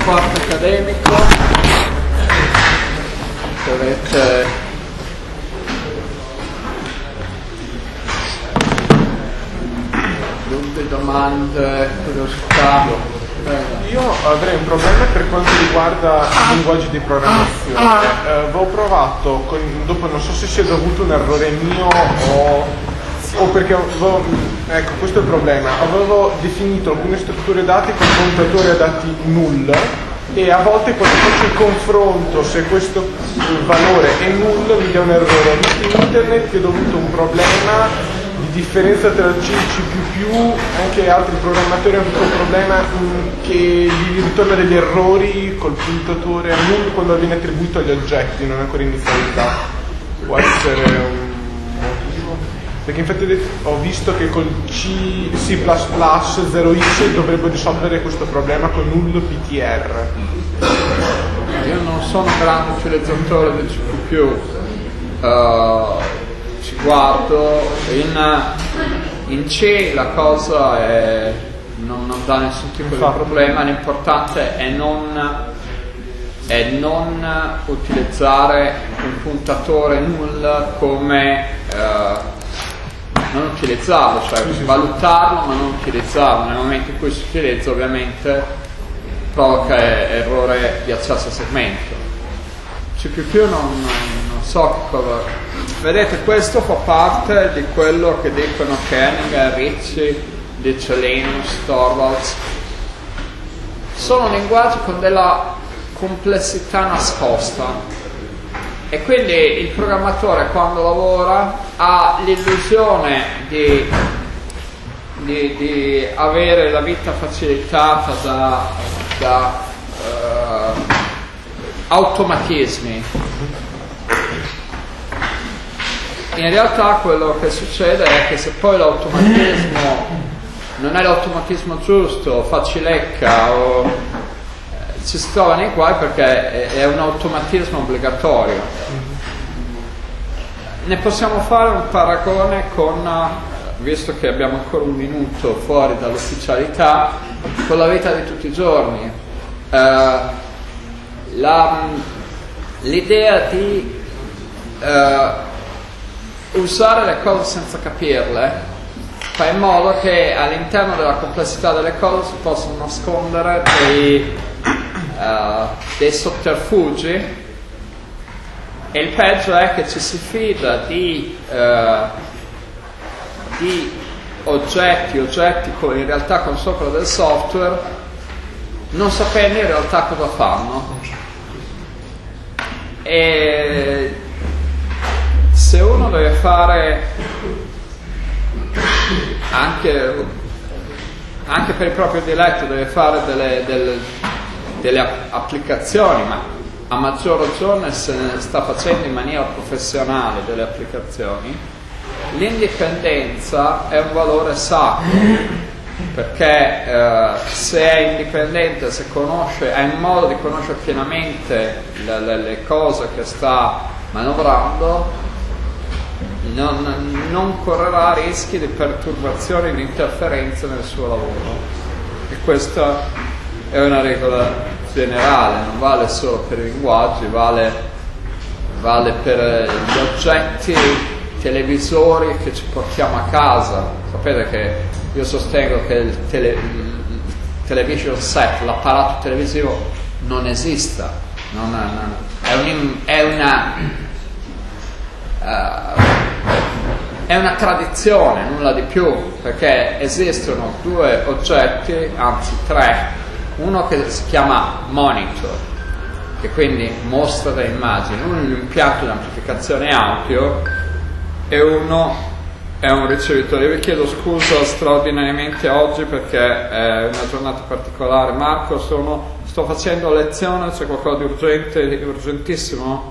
quarto accademico, se avete dubbi, domande, curiosità. Io avrei un problema per quanto riguarda i linguaggi di programmazione. Avevo provato, dopo non so se sia dovuto un errore mio o perché avevo, ecco, questo è il problema. Avevo definito alcune strutture dati con contatore a dati null e a volte quando faccio il confronto se questo valore è null mi dà un errore. In internet è dovuto un problema di differenza tra C e C++, anche altri programmatori hanno avuto un problema che gli ritorna degli errori col puntatore a null quando viene attribuito agli oggetti non ancora inizializzato. Può essere un motivo? Perché infatti ho visto che col C++ 0x dovrebbe risolvere questo problema con null PTR. Io non sono un grande utilizzatore del C++, ci guardo, in C la cosa è, non dà nessun tipo di problema, l'importante è non utilizzare un puntatore null come non utilizzarlo, cioè valutarlo ma non utilizzarlo. Nel momento in cui si utilizza ovviamente provoca errore di accesso a segmento. C++ non so che cosa. Vedete, questo fa parte di quello che dicono Kenninger, Ricci, dice Linus, Torvalds. Sono linguaggi con della complessità nascosta e quindi il programmatore quando lavora ha l'illusione di avere la vita facilitata da automatismi. In realtà quello che succede è che se poi l'automatismo non è l'automatismo giusto, facilecca o ci si trova nei guai perché è un automatismo obbligatorio. Ne possiamo fare un paragone con, visto che abbiamo ancora un minuto fuori dall'ufficialità, con la vita di tutti i giorni. L'idea di usare le cose senza capirle fa in modo che all'interno della complessità delle cose si possano nascondere dei sotterfugi e il peggio è che ci si fida di oggetti in realtà con sopra del software non sapendo in realtà cosa fanno. E se uno deve fare anche per il proprio diletto, deve fare delle applicazioni, ma a maggior ragione se ne sta facendo in maniera professionale delle applicazioni, l'indipendenza è un valore sacro, perché se è indipendente, se conosce, ha in modo di conoscere pienamente le cose che sta manovrando, non correrà rischi di perturbazioni, di interferenze nel suo lavoro. E questa è una regola generale, non vale solo per i linguaggi, vale per gli oggetti televisori che ci portiamo a casa. Sapete che io sostengo che il television set, l'apparato televisivo, non esista, è una tradizione, nulla di più, perché esistono due oggetti, anzi tre, uno che si chiama monitor, che quindi mostra le immagini, uno è un impianto di amplificazione audio e uno è un ricevitore. Io vi chiedo scusa straordinariamente oggi perché è una giornata particolare. Marco, sto facendo lezione, c'è qualcosa di urgente, urgentissimo?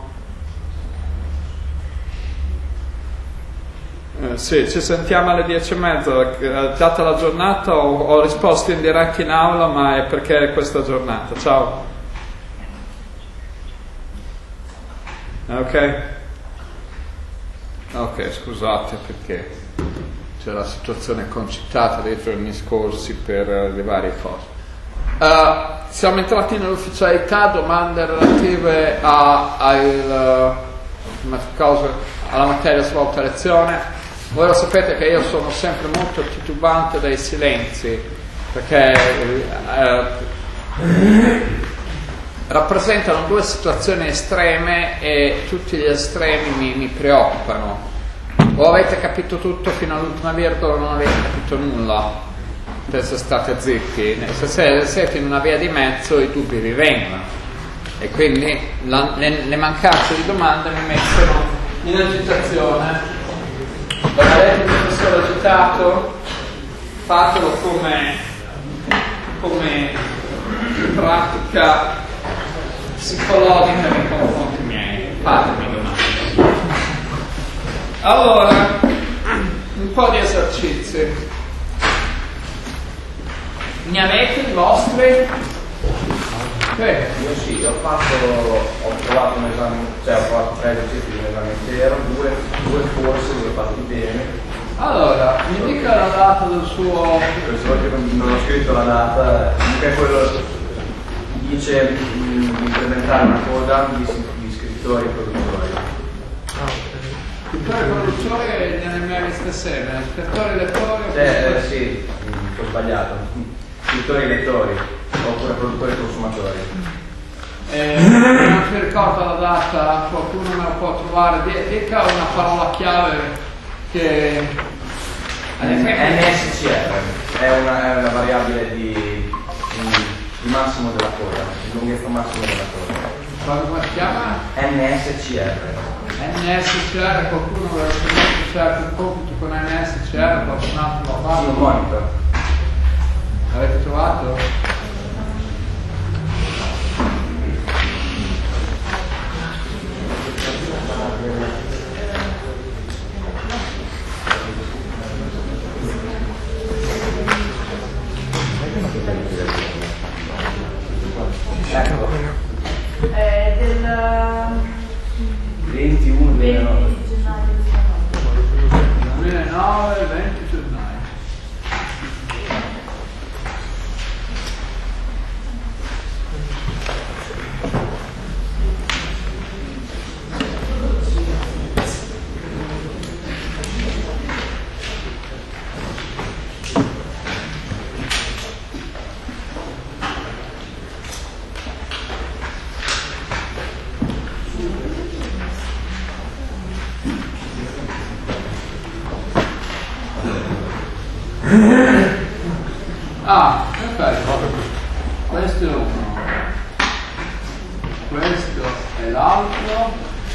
Sì, ci sentiamo alle 10:30, data la giornata. Ho risposto in diretta in aula, ma è perché è questa giornata. Ciao. Ok, scusate perché c'è la situazione concitata dei giorni scorsi per le varie cose. Siamo entrati nell'ufficialità, domande relative alla materia svolta a lezione. Voi lo sapete che io sono sempre molto titubante dai silenzi, perché rappresentano due situazioni estreme e tutti gli estremi mi preoccupano. O avete capito tutto fino all'ultima virgola o non avete capito nulla, se state zitti. Se siete in una via di mezzo i dubbi vi vengono, e quindi le mancanze di domande mi mettono in agitazione. Lo vedete il professore agitato? Fatelo come pratica psicologica nei confronti miei. Fatemi domande. Allora, un po' di esercizi. Ne avete i vostri? Io sì, ho provato un esame, cioè ho fatto 3 esercizi di un esame intero, due corsi li ho fatti bene. Allora, mi dica la data del suo... Solo che non ho scritto la data, comunque quello dice di implementare una coda di scrittori e produttori. Scrittore e produttore nelle mie liste seme, scrittori e lettori... Sì, ho sbagliato. Scrittori e lettori, oppure produttori e consumatori. Non si ricorda la data, qualcuno me lo può trovare, dica una parola chiave che... NSCR è una variabile di massimo della coda, di lunghezza massimo della coda. Come si chiama? NSCR. NSCR, qualcuno vuole sapere un compito con NSCR, qualcun altro lo fa? Sì, un monitor. Avete trovato? Del 21 gennaio 2009, 20 gennaio. Perfetto. Questo è uno, questo è l'altro.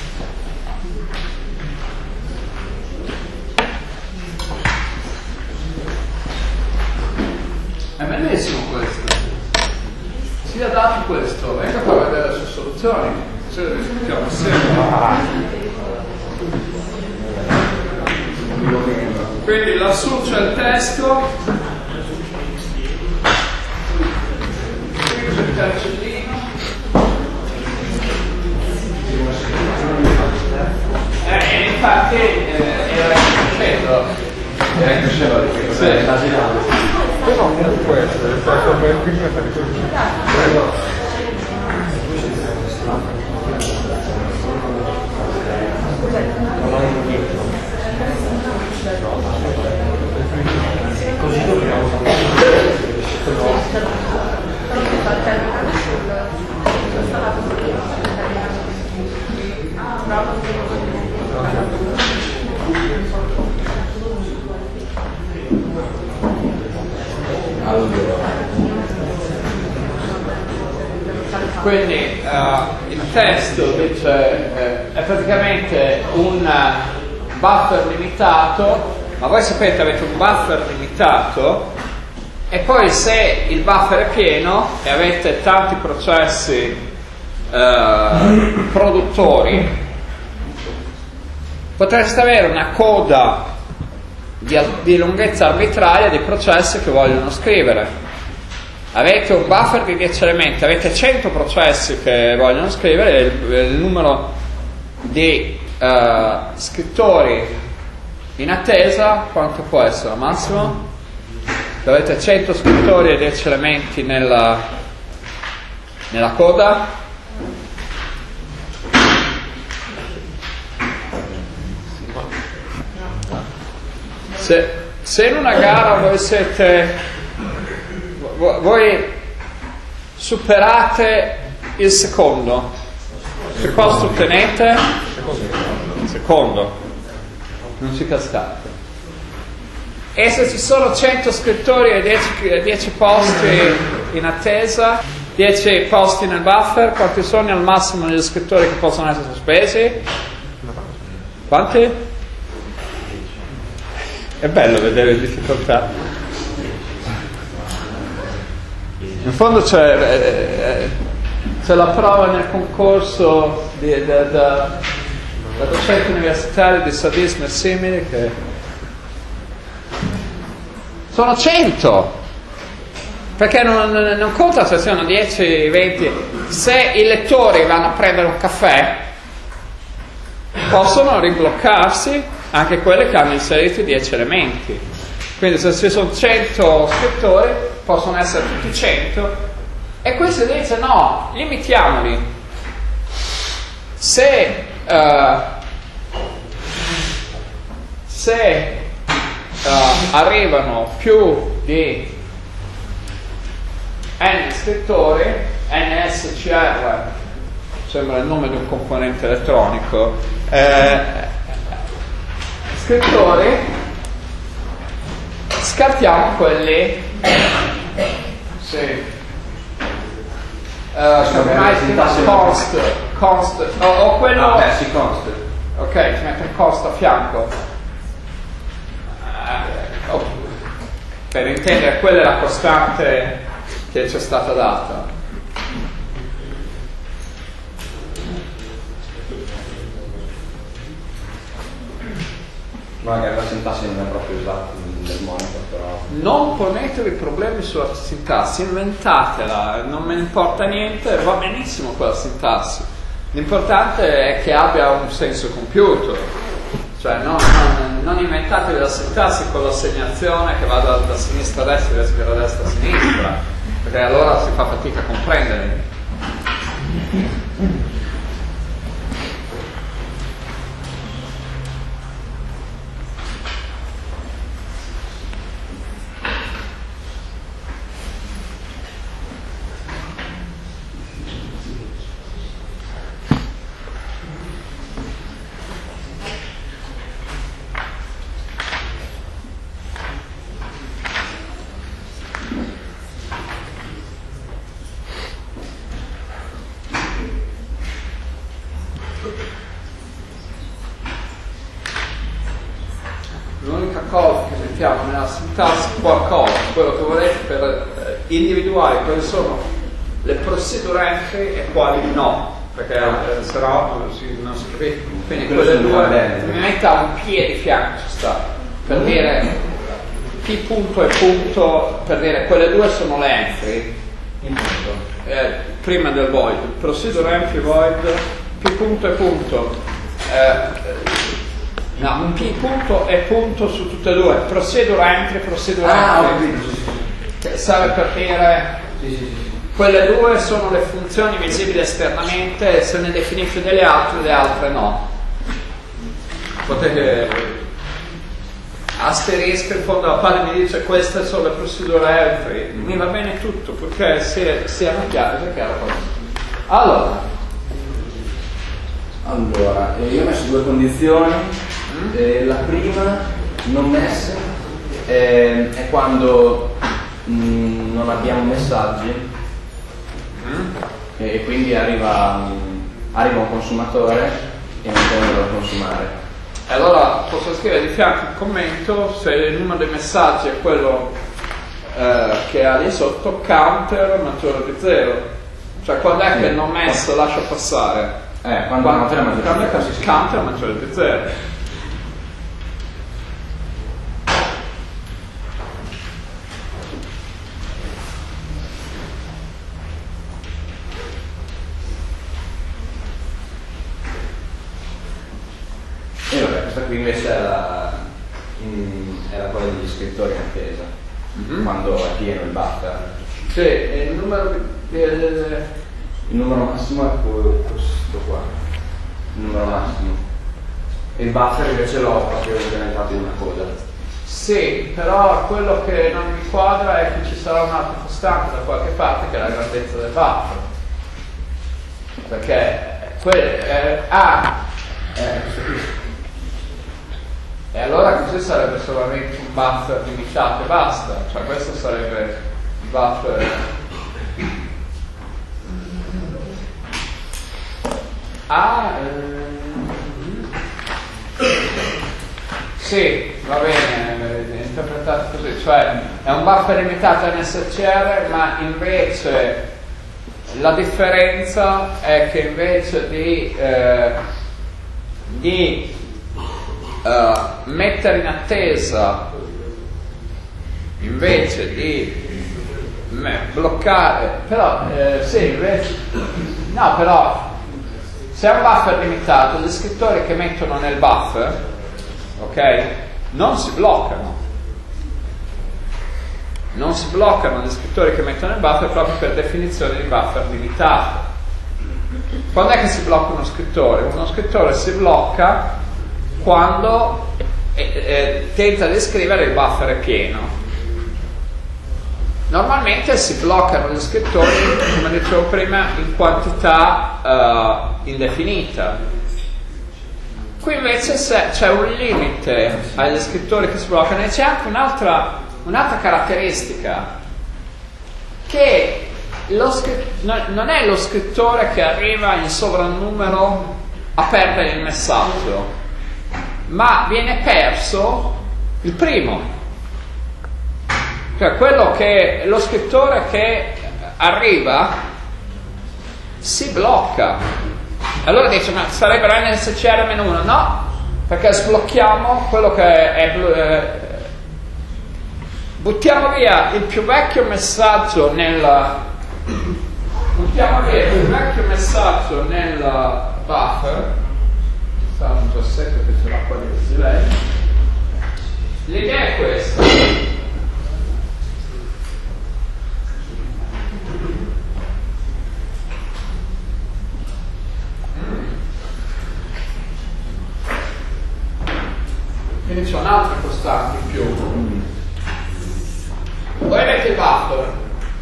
È bellissimo questo. Sia dato questo, venga a far vedere le sue soluzioni. Se le discutiamo sempre. Quindi lassù c'è il testo. Il carcellino, infatti era crescendo, sì. Però non può essere stato per prima di così. Così dobbiamo Quindi il testo dice è praticamente un buffer limitato, ma voi sapete avete un buffer limitato e poi se il buffer è pieno e avete tanti processi produttori, potreste avere una coda di lunghezza arbitraria di processi che vogliono scrivere. Avete un buffer di 10 elementi, avete 100 processi che vogliono scrivere, il numero di scrittori in attesa quanto può essere? Massimo? avete 100 scrittori e 10 elementi nella coda. Se in una gara voi superate il secondo, che posto ottenete? Secondo, non si cascate. E se ci sono 100 scrittori e 10 posti in attesa, 10 posti nel buffer, quanti sono al massimo gli scrittori che possono essere sospesi? Quanti? È bello vedere le difficoltà. In fondo c'è la prova nel concorso da docenti universitari di sadismo e simili che sono 100, perché non conta se sono 10, 20. Se i lettori vanno a prendere un caffè possono ribloccarsi anche quelle che hanno inserito 10 elementi. Quindi se ci sono 100 scrittori possono essere tutti 100, e qui si dice no, limitiamoli. Se arrivano più di n scrittori, NSCR sembra il nome di un componente elettronico, scrittori, scartiamo quelli const o quello const. Ok, ci metto il const a fianco, per intendere quella è la costante che ci è stata data. Magari la sintassi non è proprio esatta nel monitor, però. Non ponetevi problemi sulla sintassi, inventatela, non me ne importa niente, va benissimo quella sintassi. L'importante è che abbia un senso compiuto, cioè non inventatevi la sintassi con l'assegnazione che va da sinistra a destra invece che da destra a sinistra, perché allora si fa fatica a comprendere. L'unica cosa che mettiamo nella sintassi qualcosa, quello che volete per individuare quali sono le procedure entry e quali no, perché se no non si capisce. Quindi quelle due mi metta un P di fianco, ci sta, per dire P punto e punto, per dire quelle due sono le entry prima del void, procedure entry void, P punto e punto, no, un P punto e punto su tutte e due, procedure entry, che serve per dire quelle due sono le funzioni visibili esternamente e se ne definisce delle altre, le altre no. Potete asterisco in fondo alla pagina, mi dice queste sono le procedure entry, mi va bene tutto perché siano chiare, Allora, io ho messo due condizioni. La prima, non messe, è quando non abbiamo messaggi e quindi arriva un consumatore e non tengono da consumare. Allora posso scrivere di fianco un commento se il numero dei messaggi è quello che ha lì sotto, counter maggiore di 0, cioè quando è che il non messo lascia passare, quando counter maggiore di 0. E vabbè, questa qui invece era quella degli scrittori in attesa. quando è pieno il buffer. Sì, il numero massimo è questo qua, il numero massimo. E il buffer invece l'ho proprio implementato in una coda. Sì, però quello che non mi quadra è che ci sarà un'altra costante da qualche parte che è la grandezza del buffer. Perché e allora così sarebbe solamente un buffer limitato e basta, cioè questo sarebbe il buffer. Sì, va bene, è interpretato così, cioè è un buffer limitato NSCR, ma invece la differenza è che invece di mettere in attesa, invece di bloccare, però sì, invece, no, però se è un buffer limitato, gli scrittori che mettono nel buffer, ok, non si bloccano gli scrittori che mettono nel buffer proprio per definizione di buffer limitato. Quando è che si blocca uno scrittore? Uno scrittore si blocca quando tenta di scrivere il buffer è pieno. Normalmente si bloccano gli scrittori, come dicevo prima, in quantità indefinita. Qui invece c'è un limite agli scrittori che si bloccano, e c'è anche un'altra caratteristica, che non è lo scrittore che arriva in sovrannumero a perdere il messaggio, ma viene perso il primo, cioè lo scrittore che arriva si blocca. Allora dice, ma sarebbero NSCR-1? No, perché sblocchiamo quello che è buttiamo via il più vecchio messaggio nel buffer. Sta un rossetto che ce l'ha qua di lei. L'idea è questa. Quindi c'è un'altra costante in più. Voi avete il buffer,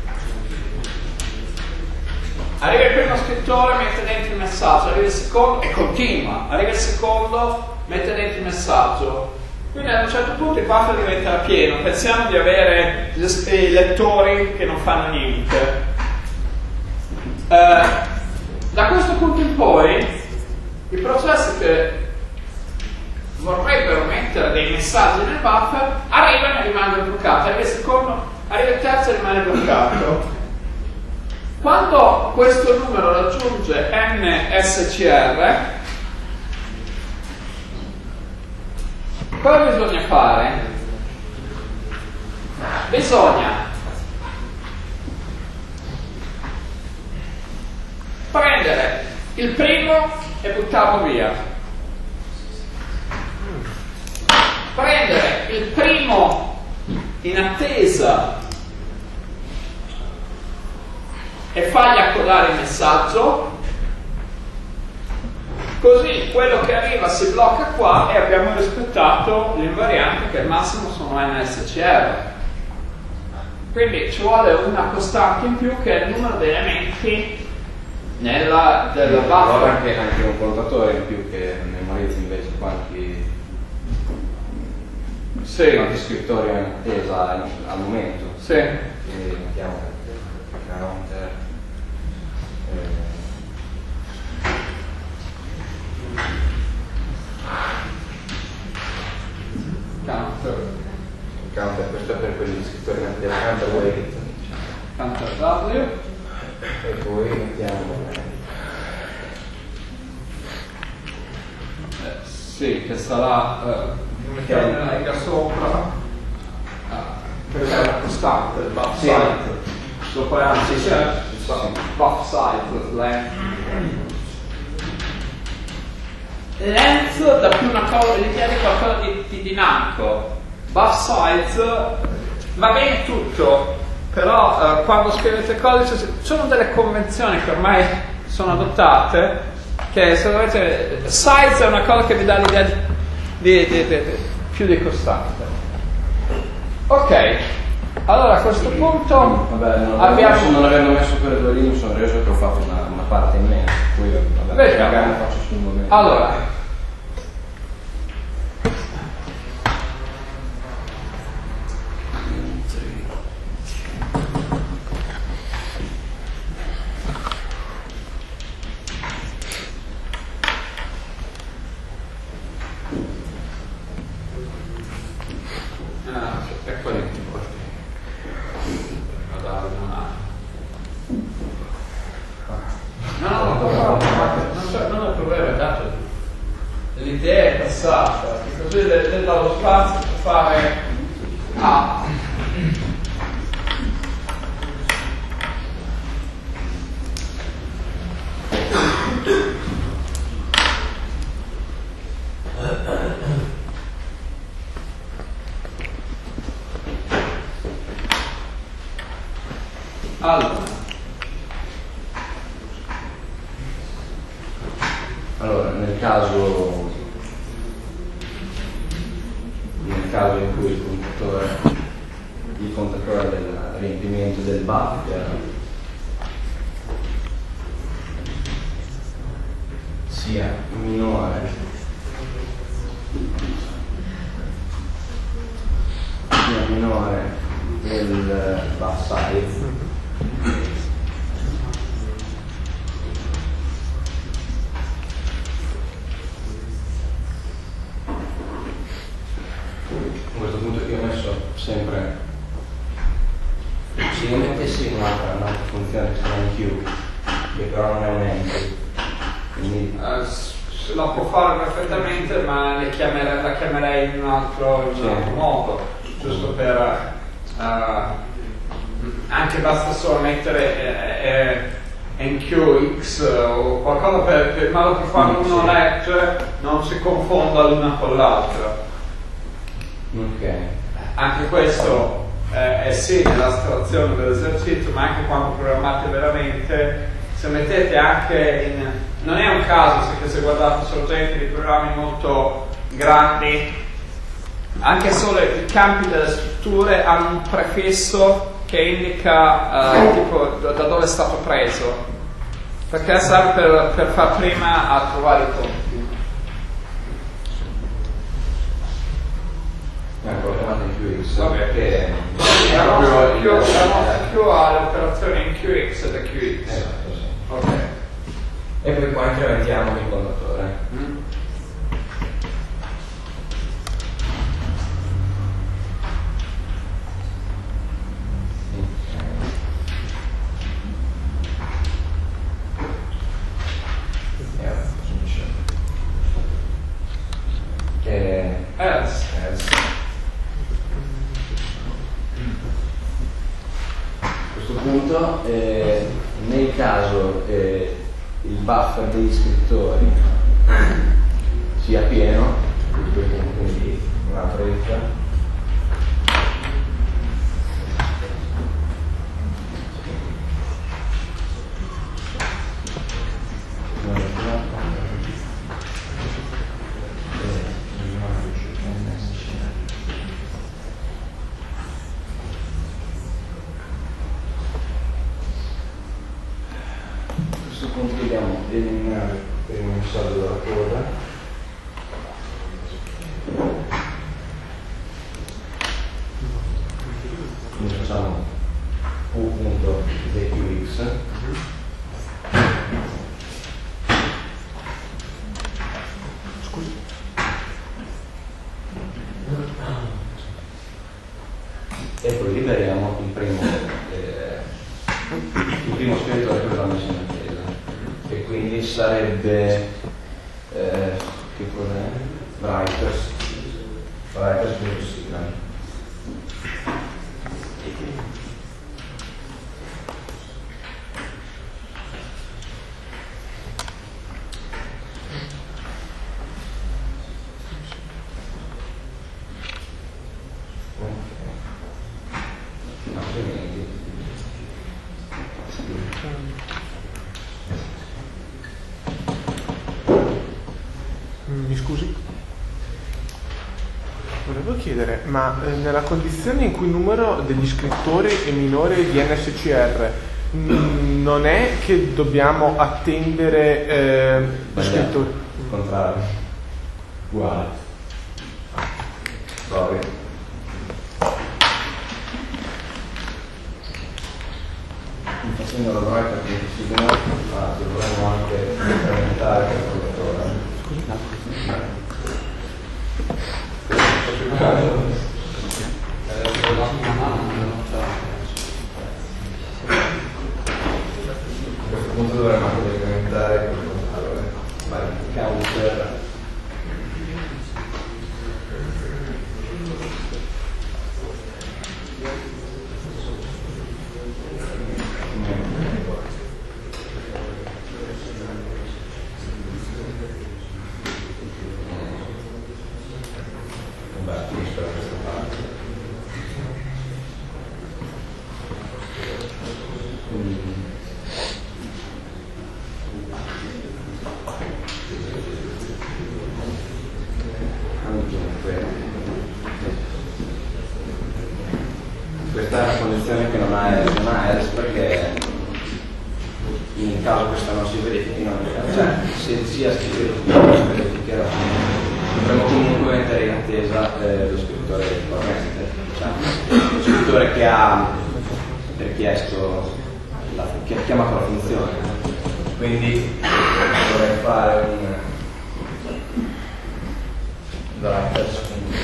arriva il primo scrittore, mette dentro il messaggio, arriva il secondo e continua, arriva il secondo, mette dentro il messaggio, quindi ad un certo punto il buffer diventerà pieno. Pensiamo di avere i lettori che non fanno niente. Da questo punto in poi i processi che vorrebbero mettere dei messaggi nel buffer arrivano e rimangono bloccati, arriva il secondo, arriva il terzo e rimane bloccato. Quando questo numero raggiunge NSCR, cosa bisogna fare? Bisogna prendere il primo e buttarlo via, prendere il primo in attesa e fargli accodare il messaggio, così quello che arriva si blocca qua e abbiamo rispettato l'invariante che al massimo sono NSCR. Quindi ci vuole una costante in più che è il numero di elementi del buffer. Anche un contatore in più che memorizza invece quanti scrittori in attesa al momento. Sì. Quindi mettiamo counter counter, questo è per quegli scrittori in attesa, counter wait, counter W, e poi mettiamo sì, che sarà mettiamo una riga sopra, questa è la costante del buff size, sopra c'è buff size, length dà più una cosa, l'idea di qualcosa di dinamico, buff size va bene tutto, però quando scrivete il codice ci sono delle convenzioni che ormai sono adottate, che se dovete, size è una cosa che vi dà l'idea di più di costante. Ok, allora a questo punto non avendo messo quelle due linee mi sono reso che ho fatto una parte in meno, poi magari faccio sul momento. Allora, non è problema, dato l'idea è passata, così dallo spazio per fare A. Allora, nel caso in cui il contatore del riempimento del buffer sia minore del buffer size, a questo punto io ho messo sempre, se io mettessi un'altra funzione che si chiama queue, che però non è un entry, quindi la può fare perfettamente, ma la chiamerei in un altro modo, giusto per anche basta solo mettere NQX o qualcosa in modo che quando uno legge non si confonda l'una con l'altra. ok. Anche questo è sì nell'astrazione dell'esercizio, ma anche quando programmate veramente, se mettete anche non è un caso se guardate soggetti di programmi molto grandi, anche solo i campi delle strutture hanno un prefisso che indica tipo da dove è stato preso, perché serve per far prima a trovare i conti. Programmato in QX, Vabbè, che la nostra Q ha le operazioni in QX e da QX. esatto, sì. Ok. E poi qua incrementiamo il contatore. A questo punto, nel caso il buffer degli scrittori sia pieno, quindi un'altra if, vediamo di eliminare il primo messaggio dalla coda, quindi facciamo u.dqx e poi liberiamo il primo scrittore che l'ha messo in attesa, e quindi sarebbe che cos'è? Writers sigla. Scusi? Volevo chiedere, ma nella condizione in cui il numero degli iscrittori è minore di NSCR, non è che dobbiamo attendere gli iscrittori? Il contrario. Uguale. Sorry. Facendo la domanda perché ci sono, ma dovremmo anche incrementare il calcolatore. A questo punto dovremmo anche incrementare il calcolatore. Counter. Questa è una condizione che non ha ERS perché in caso questa non si verifichi, cioè se sia scritto dovremmo comunque mettere in attesa lo scrittore corrente, cioè lo scrittore che ha richiesto, che ha chiamato la funzione, quindi dovrei fare un driver.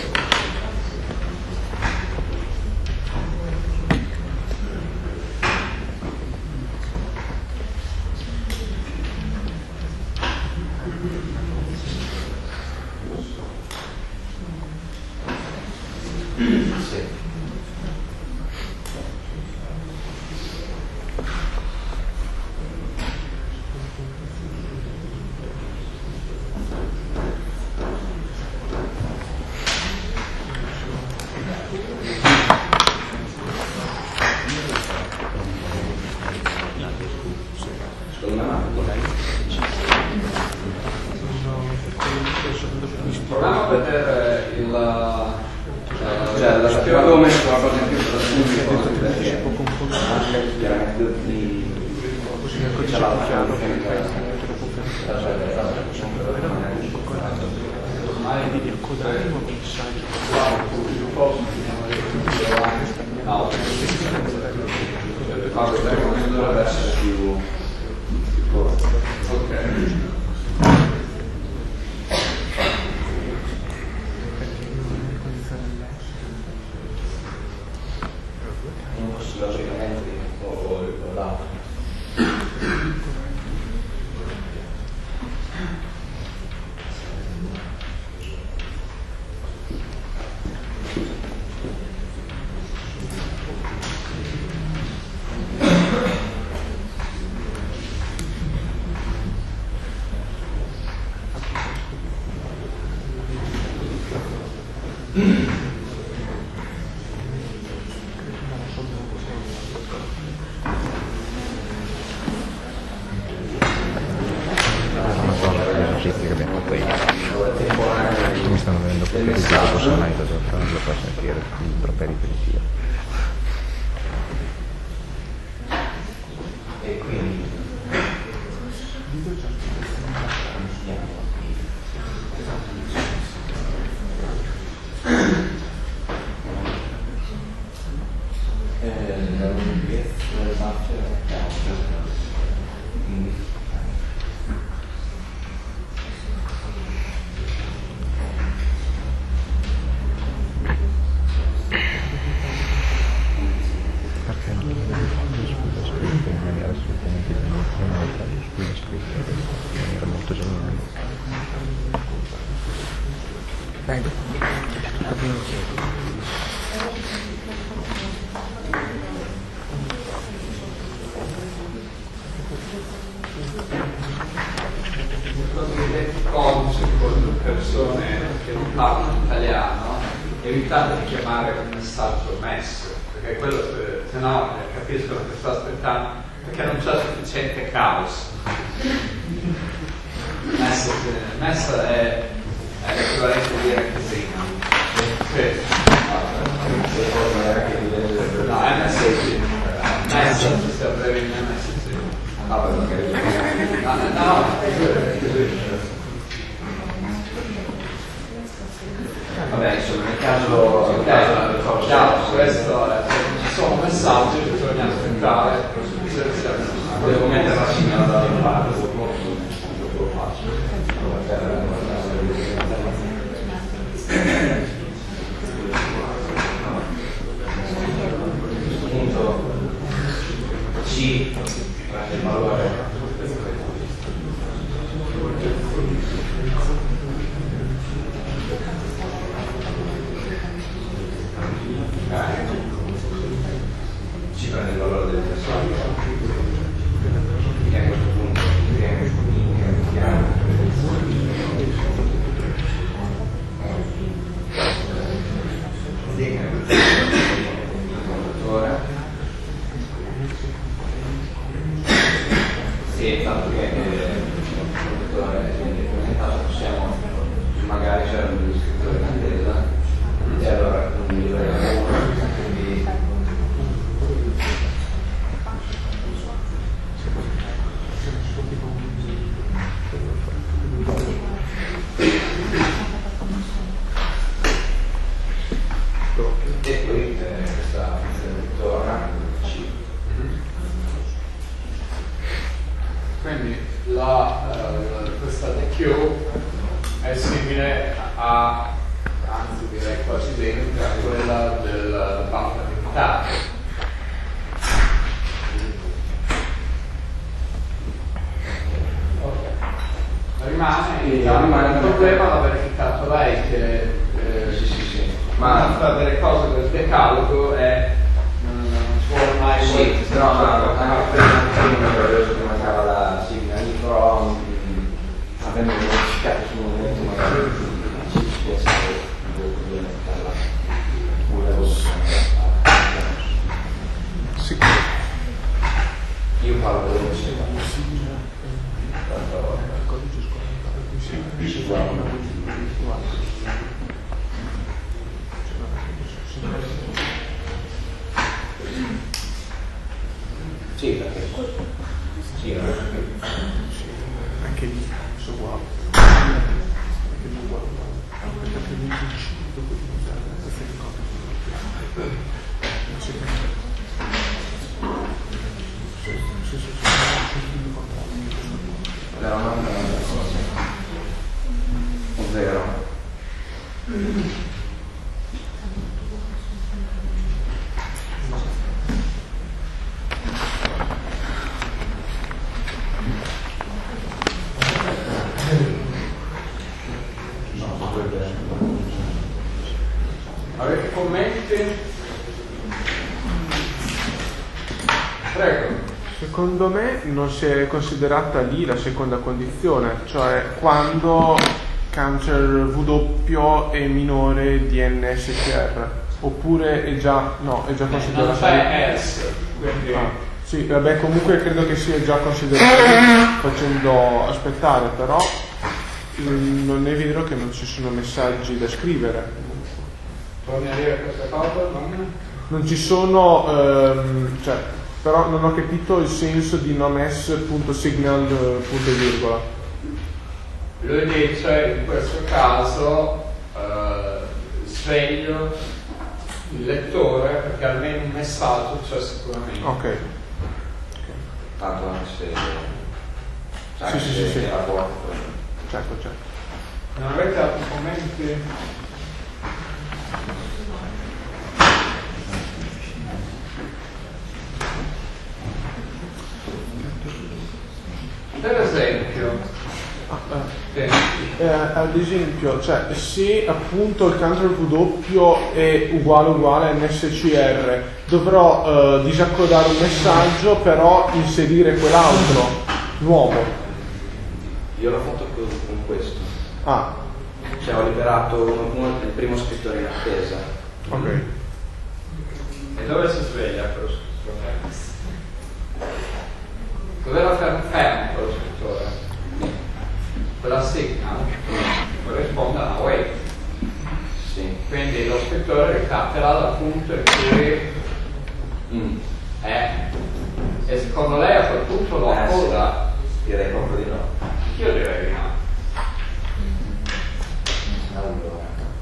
Proviamo a vedere il avevo messo una cosa in più sulla chiaramente c'è l'altra dovrebbe essere più corto. Ok. Logicamente o l'altro. che abbiamo fatto io. Mi stanno venendo per il gioco, se non hai da giocare, lo puoi sentire il troppo ripetitivo. E quindi la lunghezza del buffer perché non deve fare le scuole scritte in maniera assolutamente dimensionata, le scuole scritte in maniera molto generale. Codice con persone che non parlano italiano, evitate di chiamare un messaggio MES, perché quello se no capiscono che sto aspettando, perché non c'è sufficiente caos. MES è equivalente dire che sì. Sì. No, MSC. MSC si abbrevi in MSC. Ah, per magari. No, vabbè, insomma, nel caso questo è, se non ci sono messaggi bisogna aspettare. Devo mettere la signora dalla parte, dopo lo faccio. Punto C il valore ci prende il valore del personaggio e a questo punto sì, tanto che possiamo magari c'era un iscrittore in attesa e allora non mi quindi e poi questa funzione torna C. Quindi questa DQ è simile a, anzi direi quasi identica a quella del buffer limitato. Rimane il problema l'ha verificato lei che ma tra delle cose del decalogo è non ci vuole mai però che mancava la sigla però avendo verificato sul momento magari ci pensavo di metterla sì. Io parlo veloce sì, perché sì, anche lì sono uguale. però non zero Avete commenti? Prego. Secondo me non si è considerata lì la seconda condizione, cioè quando counter W è minore di NSCR, oppure è già considerata non c'è S, quindi sì, vabbè, comunque credo che sia già considerato facendo aspettare, però non è vero che non ci sono messaggi da scrivere. torni a dire questa cosa? Non ci sono, però non ho capito il senso di nomes.signal punto virgola. Lui dice in questo caso sveglio il lettore perché almeno un messaggio c'è sicuramente. Ok. tanto anche se sì. la porta Certo. Non avete altri commenti? Per esempio, ad esempio, cioè se appunto il counter W è uguale a MSCR, dovrò disaccodare un messaggio, però inserire quell'altro nuovo. Io l'ho fatto con questo. Cioè ho liberato il primo scrittore in attesa. Ok. E dove si sveglia quello scrittore? Dov'è la fermo quello scrittore? Quella signal corrisponde a una wait. scrittore ricatterà dal punto in cui e secondo lei a quel punto lo accoda? Sì. Direi proprio di no. Io direi di no. Allora.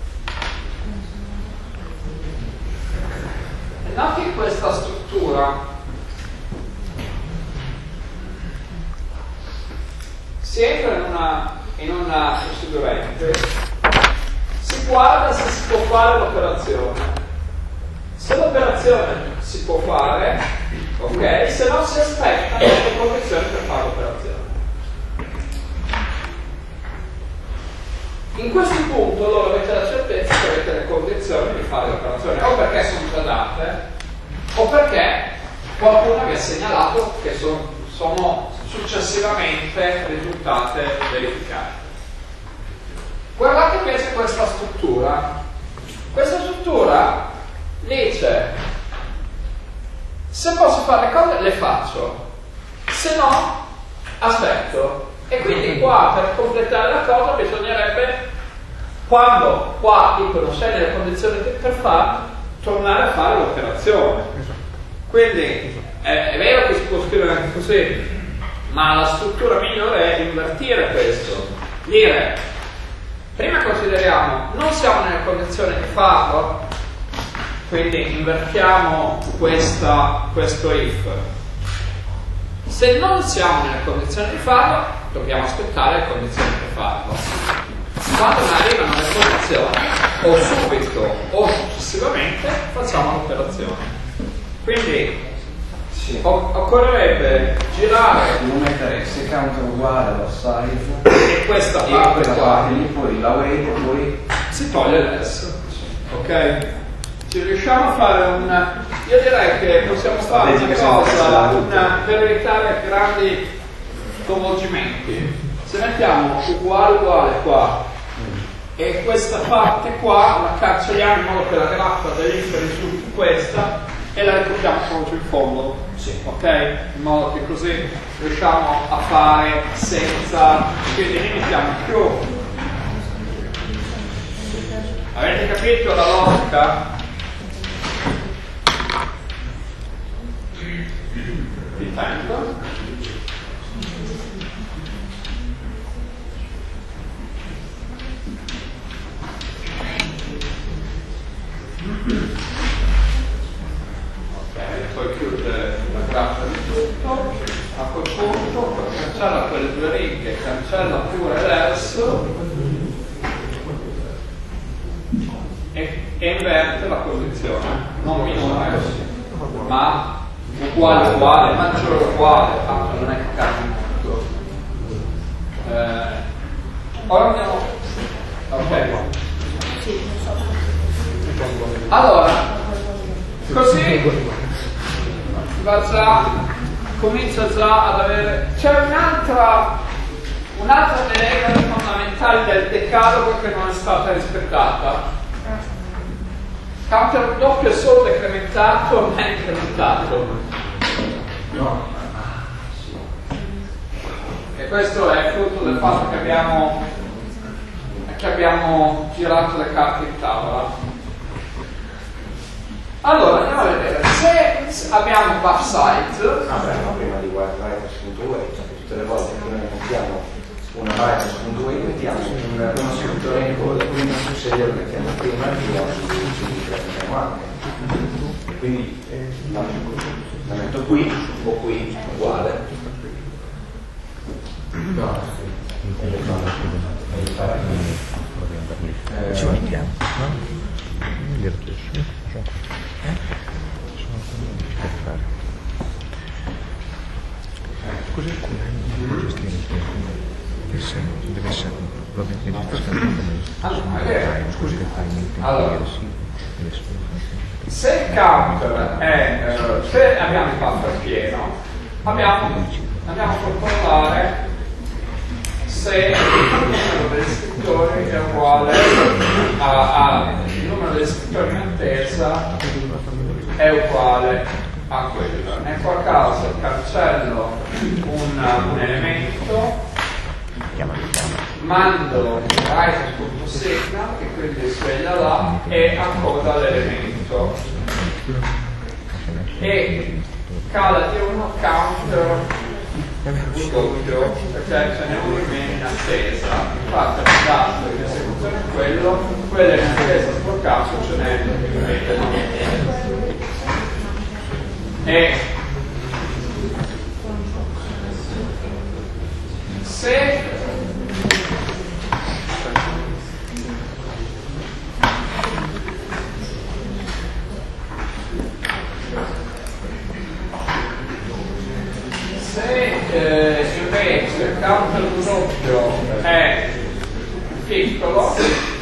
Noti questa struttura, si entra in una procedurente, si guarda se si può fare l'operazione. Se l'operazione si può fare, ok, se no si aspetta le condizioni per fare l'operazione. In questo punto loro avete la certezza che avete le condizioni di fare l'operazione, o perché sono già date, o perché qualcuno vi ha segnalato che sono successivamente risultate verificate. Guardate invece questa struttura. Questa struttura dice: se posso fare le cose le faccio, se no aspetto. E quindi qua per completare la cosa bisognerebbe, quando qua dicono sei nelle condizioni per fare, tornare a fare l'operazione. Quindi è vero che si può scrivere anche così, ma la struttura migliore è invertire questo, dire prima consideriamo non siamo nelle condizioni di farlo, quindi invertiamo questo if. Se non siamo nelle condizioni di farlo, dobbiamo aspettare le condizioni per farlo. Quando ne arrivano le condizioni, o subito o successivamente, facciamo l'operazione. Quindi occorrerebbe girare, devo mettere se counter uguale alla size e questa parte qua, poi la weight e poi si toglie l'ess. Ok? Ci riusciamo a fare io direi che possiamo fare una cosa, per evitare grandi sconvolgimenti. Se mettiamo uguale qua e questa parte qua la cancelliamo in modo che la graffa dell'inf risulti questa e la riportiamo solo sul fondo, ok? In modo che così riusciamo a fare senza, quindi limitiamo più. Avete capito la logica? Di tempo. Poi chiude la graffa di tutto, a quel punto cancella quelle due righe, cancella pure l'ers e inverte la posizione, non minore, ma uguale, maggiore uguale, tanto non è che cambia molto. Ora andiamo. Ok. Allora, così comincia già ad avere. C'è un'altra delle regole fondamentali del decalogo che non è stata rispettata. Counter doppio è solo decrementato, non è incrementato. no. E questo è frutto del fatto che abbiamo girato le carte in tavola. Allora andiamo a vedere se abbiamo buff size. Prima di write.weight, cioè tutte le volte che noi mettiamo una write.weight mettiamo uno scrittore in coda, quindi se glielo mettiamo prima mettiamo anche. Quindi la metto qui o qui uguale. Ci mettiamo, no? Scusi, come gestire il tempo? Deve essere scusi, se il counter è se abbiamo il buffer pieno, andiamo a controllare se il numero degli scrittori è uguale il numero degli scrittori in attesa è uguale a quello. Nel qual caso cancello un elemento, mando write.signal, che quindi sveglia là e accoda l'elemento e cala di uno counter doppio, perché ce n'è uno in meno in attesa. Infatti il tasto in esecuzione è quello in attesa sbloccato ce n'è e se invece il counter doppio è piccolo,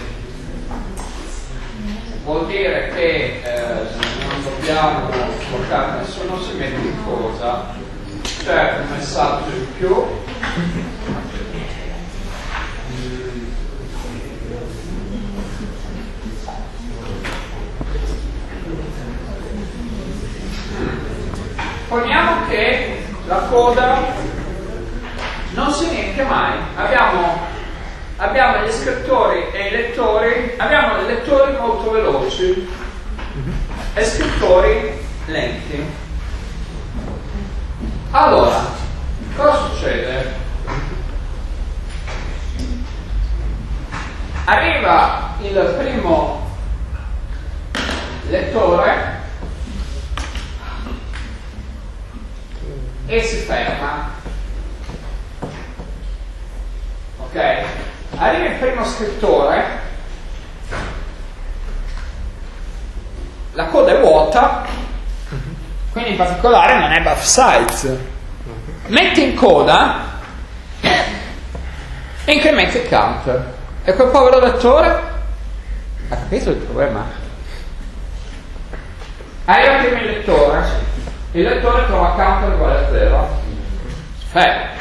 vuol dire che non dobbiamo bloccare nessuno segmento di cosa, c'è un messaggio in più poniamo che la coda non si niente mai, abbiamo gli scrittori e i lettori, abbiamo i lettori molto veloci e scrittori lenti. Allora, cosa succede? Arriva il primo lettore e si ferma. Ok? Arriva il primo scrittore, la coda è vuota, quindi in particolare non è buff size. Mette in coda e incrementa il counter. E quel povero lettore ha capito il problema? Arriva prima il lettore trova counter uguale a 0, ferma.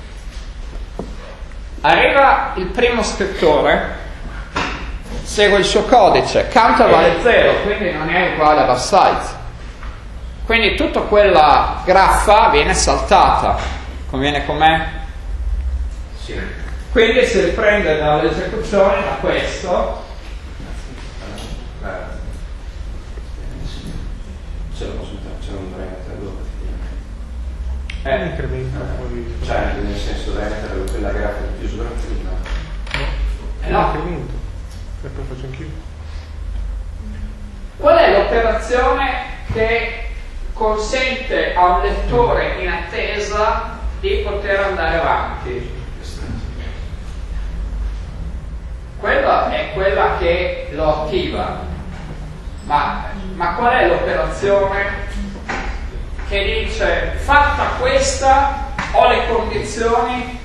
Arriva il primo scrittore, segue il suo codice, counter vale 0, quindi non è uguale a buff size. Quindi tutta quella graffa viene saltata. Conviene con me? Sì. Quindi si riprende dall'esecuzione da questo. Ce lo consultare, c'è un parametro dopo. Incremento poi. Cioè, nel senso da mettere quella grafica più sopra prima. No. Incremento. E poi faccio anch'io. Qual è l'operazione che consente a un lettore in attesa di poter andare avanti? Quella è quella che lo attiva. Ma qual è l'operazione che dice fatta questa ho le condizioni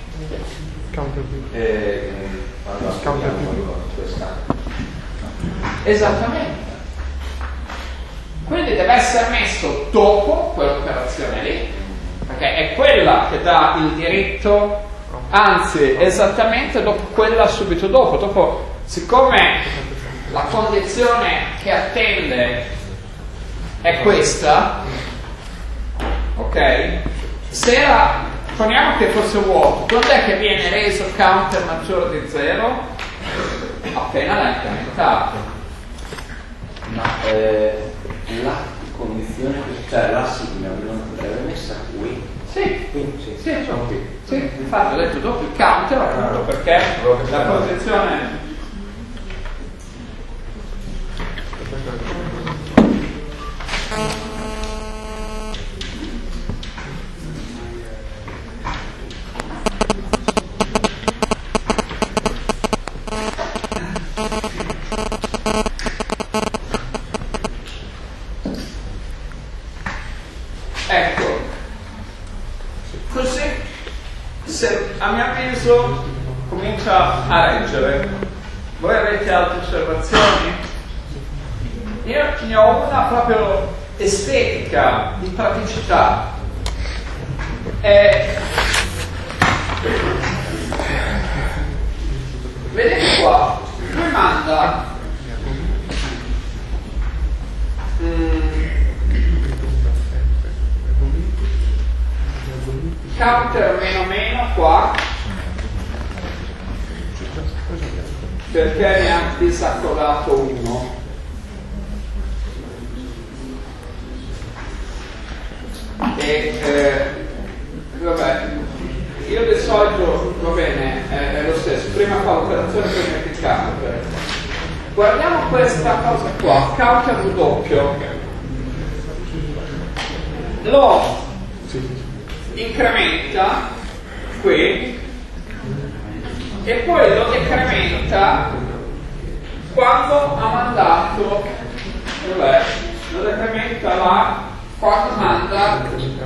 esattamente, quindi deve essere messo dopo quell'operazione lì, perché è quella che dà il diritto, anzi esattamente dopo quella subito dopo, siccome la condizione che attende è questa, ok? Se era, poniamo che fosse vuoto, quando è che viene reso counter maggiore di 0? Appena l'ha incrementato. Ma la condizione, cioè la sigla non l'aveva messa qui? Sì, Qui? sì, sono qui. Sì, infatti ho detto dopo il counter appunto perché la condizione. Ecco, così se a mio avviso comincia a reggere. Voi avete altre osservazioni? Io ne ho una proprio estetica, di praticità. Vedete qua, lui manda counter meno qua perché ne ha disaccodato uno. E vabbè, io di solito, va bene, è lo stesso, prima fa l'operazione, poi metti il counter. Guardiamo questa cosa qua, counter W. Lo incrementa qui e poi lo decrementa quando ha mandato, vabbè, lo decrementa là quando manda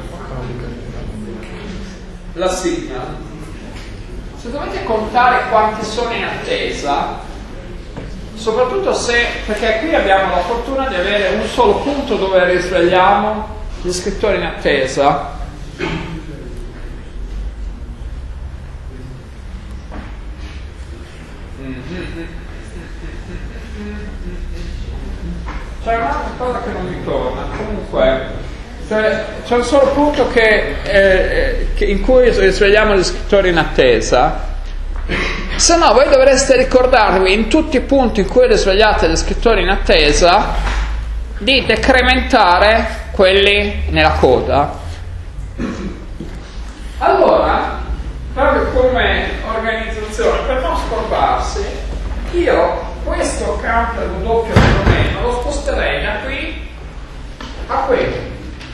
la signal. Se dovete contare quanti sono in attesa, soprattutto se, perché qui abbiamo la fortuna di avere un solo punto dove risvegliamo gli scrittori in attesa. C'è un'altra cosa che non mi torna, comunque c'è un solo punto in cui risvegliamo gli scrittori in attesa, se no voi dovreste ricordarvi in tutti i punti in cui risvegliate gli scrittori in attesa di decrementare quelli nella coda. Allora, proprio come organizzazione, per non scordarsi, io questo counter W più o meno lo sposterei da qui a qui.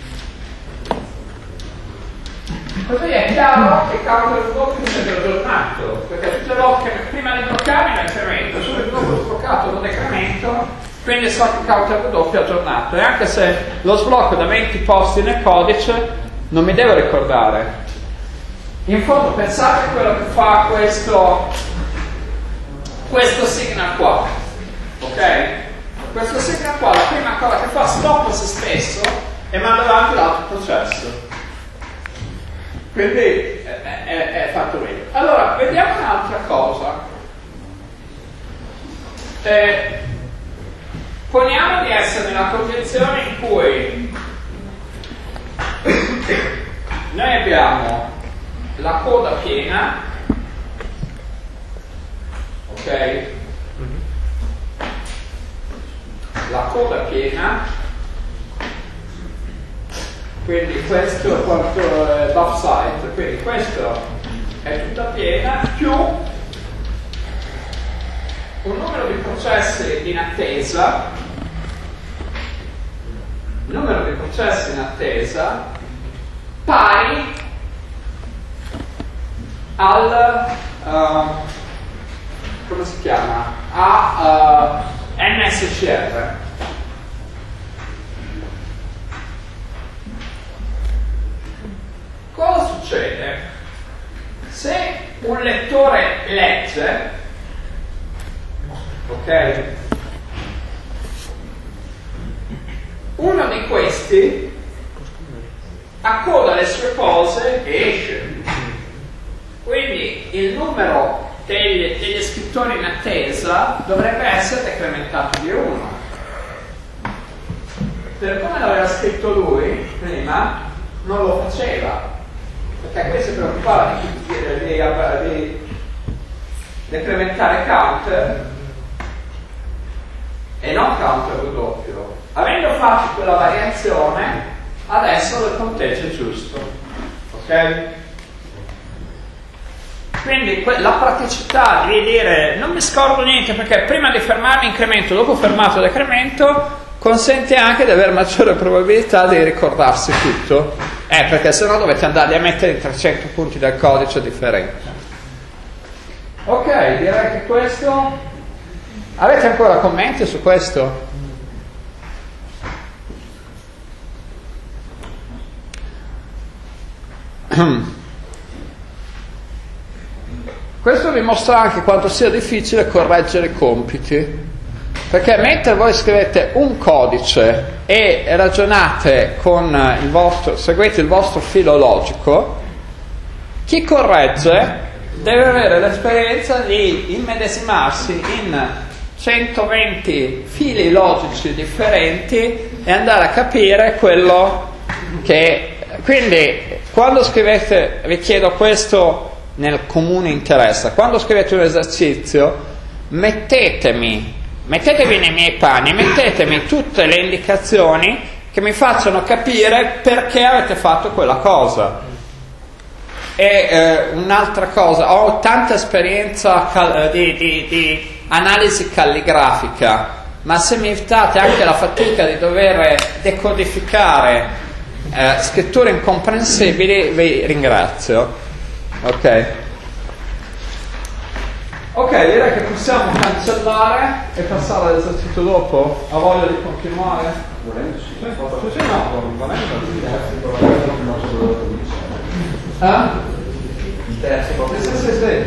Così è chiaro che counter W è aggiornato, perché tutte le volte che prima di bloccarmi lo incremento, subito dopo lo sbloccato lo decremento, quindi so che counter W è aggiornato, e anche se lo sblocco da 20 posti nel codice non mi devo ricordare. In fondo pensate a quello che fa questo signal qua, ok? Questo signal qua, la prima cosa che fa, stoppa se stesso e manda avanti l'altro processo. Quindi è fatto bene. Allora, vediamo un'altra cosa. Poniamo di essere nella condizione in cui noi abbiamo la coda piena, ok? La coda piena, quindi questo è quanto buff site, quindi questo è tutta piena, più un numero di processi in attesa, pari al come si chiama? A NSCR. Cosa succede? Se un lettore legge, ok? Uno di questi accoda le sue cose e esce. Quindi il numero degli scrittori in attesa dovrebbe essere decrementato di 1. Per come l'aveva scritto lui prima, non lo faceva, perché questo si preoccupava di decrementare counter e non counter W. Avendo fatto quella variazione, adesso il conteggio è giusto, ok? Quindi la praticità di dire non mi scordo niente perché prima di fermarmi incremento, dopo fermato decremento, consente anche di avere maggiore probabilità di ricordarsi tutto, perché sennò dovete andare a mettere in 300 punti del codice differenti. Ok, direi che questo... Avete ancora commenti su questo? Questo vi mostra anche quanto sia difficile correggere i compiti, perché mentre voi scrivete un codice e ragionate con il vostro, seguite il vostro filo logico, chi corregge deve avere l'esperienza di immedesimarsi in 120 fili logici differenti e andare a capire quello che... Quindi quando scrivete, vi chiedo questo nel comune interesse, quando scrivete un esercizio mettetevi nei miei panni, mettetemi tutte le indicazioni che mi facciano capire perché avete fatto quella cosa. E un'altra cosa, ho tanta esperienza di analisi calligrafica, ma se mi evitate anche la fatica di dover decodificare scritture incomprensibili, vi ringrazio. Ok, direi che possiamo cancellare e passare all'esercizio dopo. Ha voglia di continuare? Volendo sì. Sì, no, volendo il terzo proprio. Sì.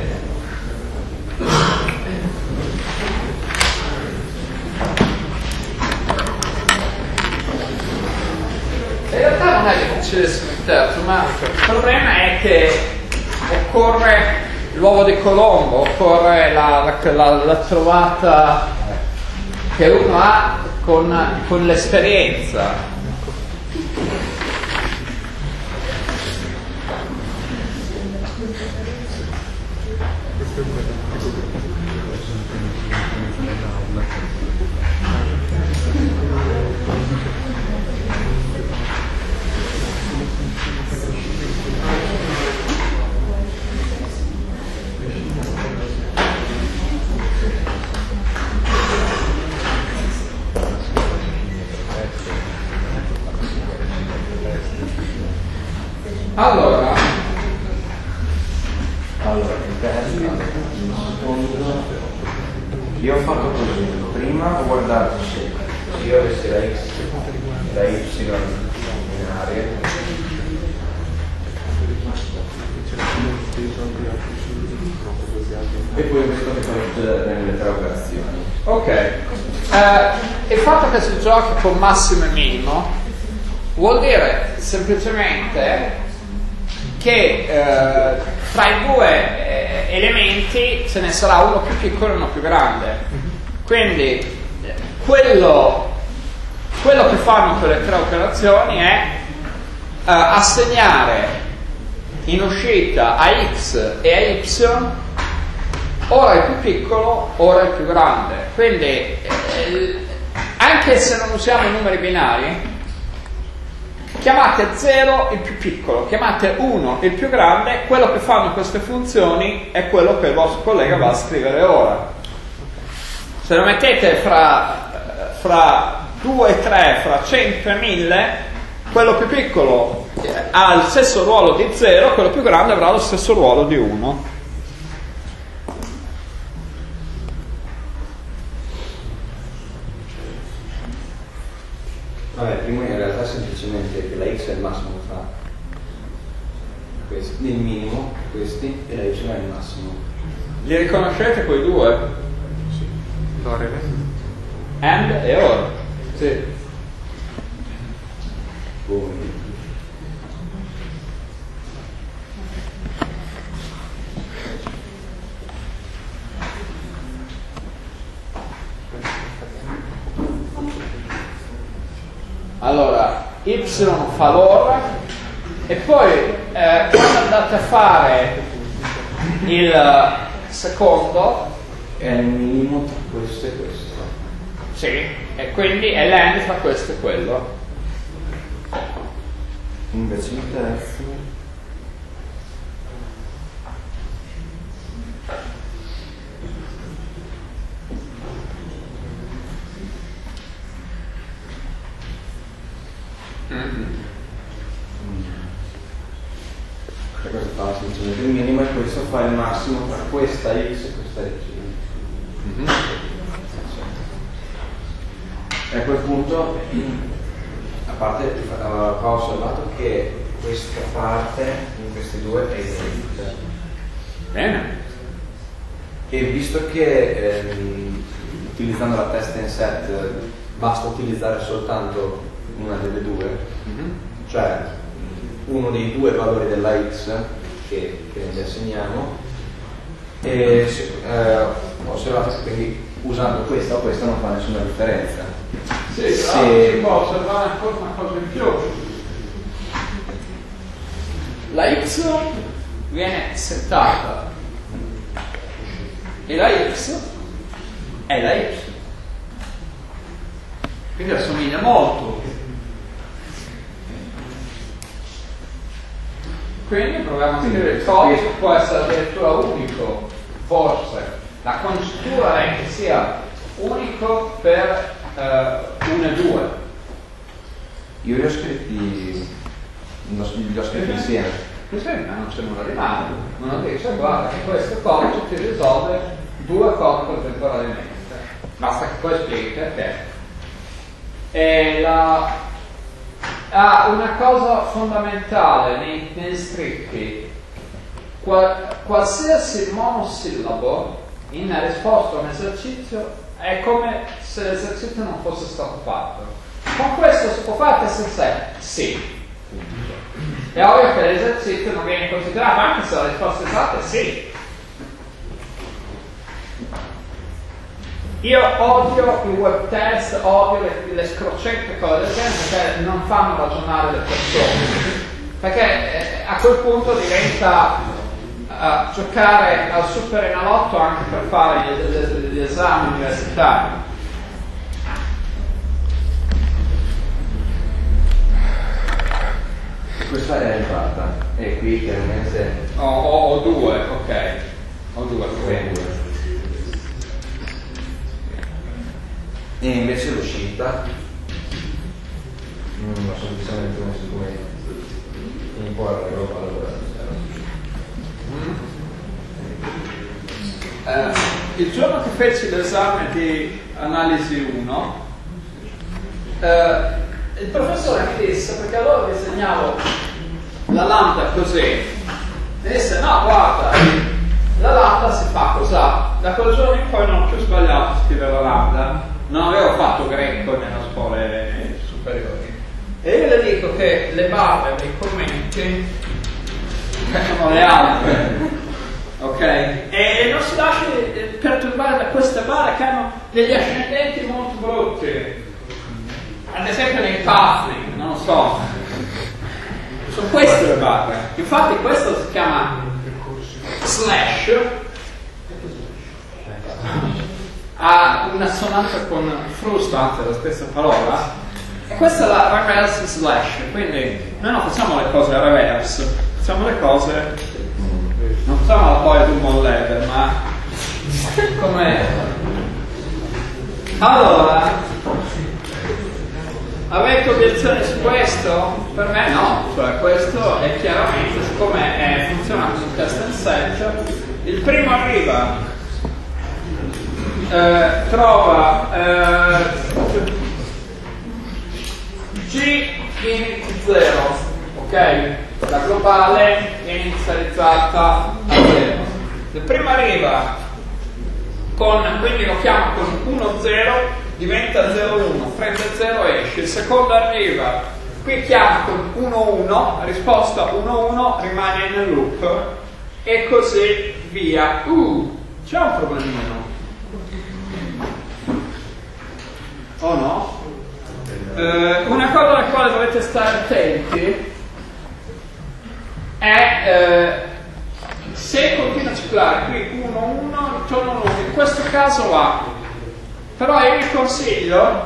In realtà non è difficilissimo il terzo, ma il problema è che occorre l'uovo di Colombo, occorre la trovata che uno ha con l'esperienza. Allora, io ho fatto così, prima ho guardato se io avessi la x e la y binarie, e poi ho visto che sono nelle tre operazioni. ok, il fatto che si giochi con massimo e minimo vuol dire semplicemente che fra i due elementi ce ne sarà uno più piccolo e uno più grande. Quindi quello che fanno quelle tre operazioni è assegnare in uscita a x e a y ora il più piccolo, ora il più grande. Quindi anche se non usiamo i numeri binari, chiamate 0 il più piccolo, chiamate 1 il più grande, quello che fanno queste funzioni è quello che il vostro collega va a scrivere ora. Se lo mettete fra 2 e 3, fra 100 e 1000, quello più piccolo ha il stesso ruolo di 0, quello più grande avrà lo stesso ruolo di 1. Vabbè, prima in realtà semplicemente che la x è il massimo fra questi, il minimo questi, e la y è il massimo. Li riconoscete quei due? Sì. L'ore. And e or. Sì. Allora, y fa l'or e poi quando andate a fare il secondo è il minimo tra questo e questo. sì, e quindi è l'end tra questo e quello. Invece il terzo questo fa semplicemente il minimo e questo fa il massimo tra questa x e questa y. E a quel punto, a parte ho osservato che questa parte in questi due è identica. Bene. E visto che utilizzando la test in set basta utilizzare soltanto una delle due, cioè uno dei due valori della x che ne assegniamo, e ho osservato che quindi usando questa o questa non fa nessuna differenza. Sì, si può osservare ancora una cosa in più. La x viene settata e la x è la y. Quindi assomiglia molto. Quindi proviamo a scrivere il codice, può essere addirittura unico, forse. La congettura è che sia unico per 1 e 2. Io li ho scritti insieme. Sì, ma non c'è nulla di male. Non dice, guarda che questo codice ti risolve 2 cose contemporaneamente. Basta che poi spieghi perché. Una cosa fondamentale negli scritti: qualsiasi monosillabo in risposta a un esercizio è come se l'esercizio non fosse stato fatto. Con questo si può fare test set? Sì. È ovvio che l'esercizio non viene considerato, anche se la risposta esatta è sì. Io odio i web test, odio le scrocette, cose del genere, perché non fanno ragionare le persone. Perché a quel punto diventa giocare al super enalotto anche per fare gli esami universitari. Questa è fatta, e qui chiaramente Ho 2, ok. Ho 2. E invece l'uscita non ho semplicemente messo come imporre la roba allora. Il giorno che feci l'esame di analisi 1, il professore mi disse, perché allora disegnavo la lambda così, mi disse: no, guarda, la lambda si fa così. Da quel giorno in poi non ho più sbagliato a scrivere la lambda. Non avevo fatto greco nelle scuole superiori. E io le dico che le barre dei commenti sono le altre, ok? E non si lasci perturbare da queste barre che hanno degli ascendenti molto brutti. Ad esempio nei pathing, non lo so. Sono queste le barre. Infatti questo si chiama slash. Ha un'assonanza con frustante, la stessa parola, e questa è la reverse slash. Quindi noi non facciamo le cose a reverse, facciamo le cose, non facciamo la poi ad un buon level, ma come. Allora, avete obiezioni su questo? Per me no, cioè questo è chiaramente, siccome funziona con test and set, il primo arriva, trova G in 0, ok? La globale è inizializzata a 0. Il primo arriva quindi lo chiama con 1 0, diventa 0 1, prende 0 esce. Il secondo arriva, qui chiama con 1 1, risposta 1 1, rimane nel loop e così via. C'è un problemino. O no? Una cosa alla quale dovete stare attenti è se continua a ciclare qui 1 1 ritorno 1, in questo caso va, però io vi consiglio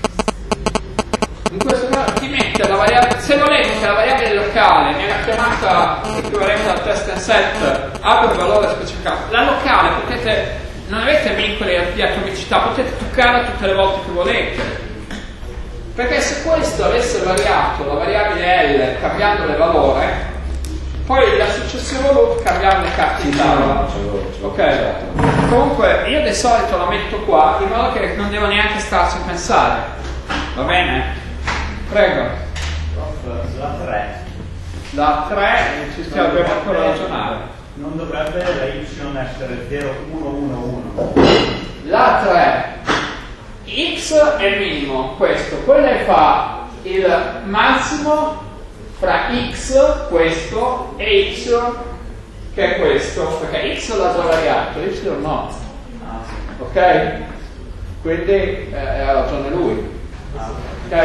in questo caso ti mette la variabile, se volete che la variabile locale nella chiamata equivalente al test and set abbia un valore specificato, la locale non avete vincoli di atomicità, potete toccarla tutte le volte che volete. Perché se questo avesse variato la variabile L cambiando le valore, poi il successivo loop cambiava le carte in tavola. Ok? Comunque io di solito la metto qua in modo che non devo neanche starci a pensare. Va bene? Prego. La 3. La 3 ci stiamo dobbiamo ancora ragionare. Non dovrebbe la y essere 0 1 1 1. La 3 x è minimo, questo, poi lei fa il massimo fra x, questo, e y, che è questo, perché x l'ha già variato, y no. Ok? Quindi ha ragione lui. Ok?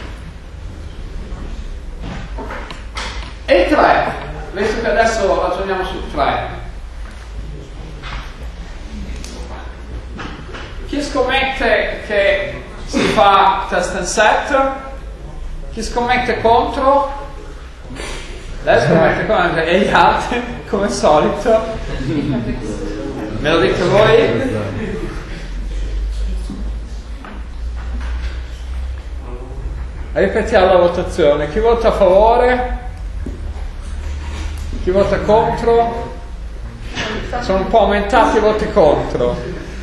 E il 3, visto che adesso ragioniamo sul 3. Chi scommette che si fa test and set? Chi scommette contro? Lei scommette contro e gli altri, come al solito. Me lo dite voi? Ripetiamo la votazione. Chi vota a favore? Chi vota contro? Sono un po' aumentati i voti contro.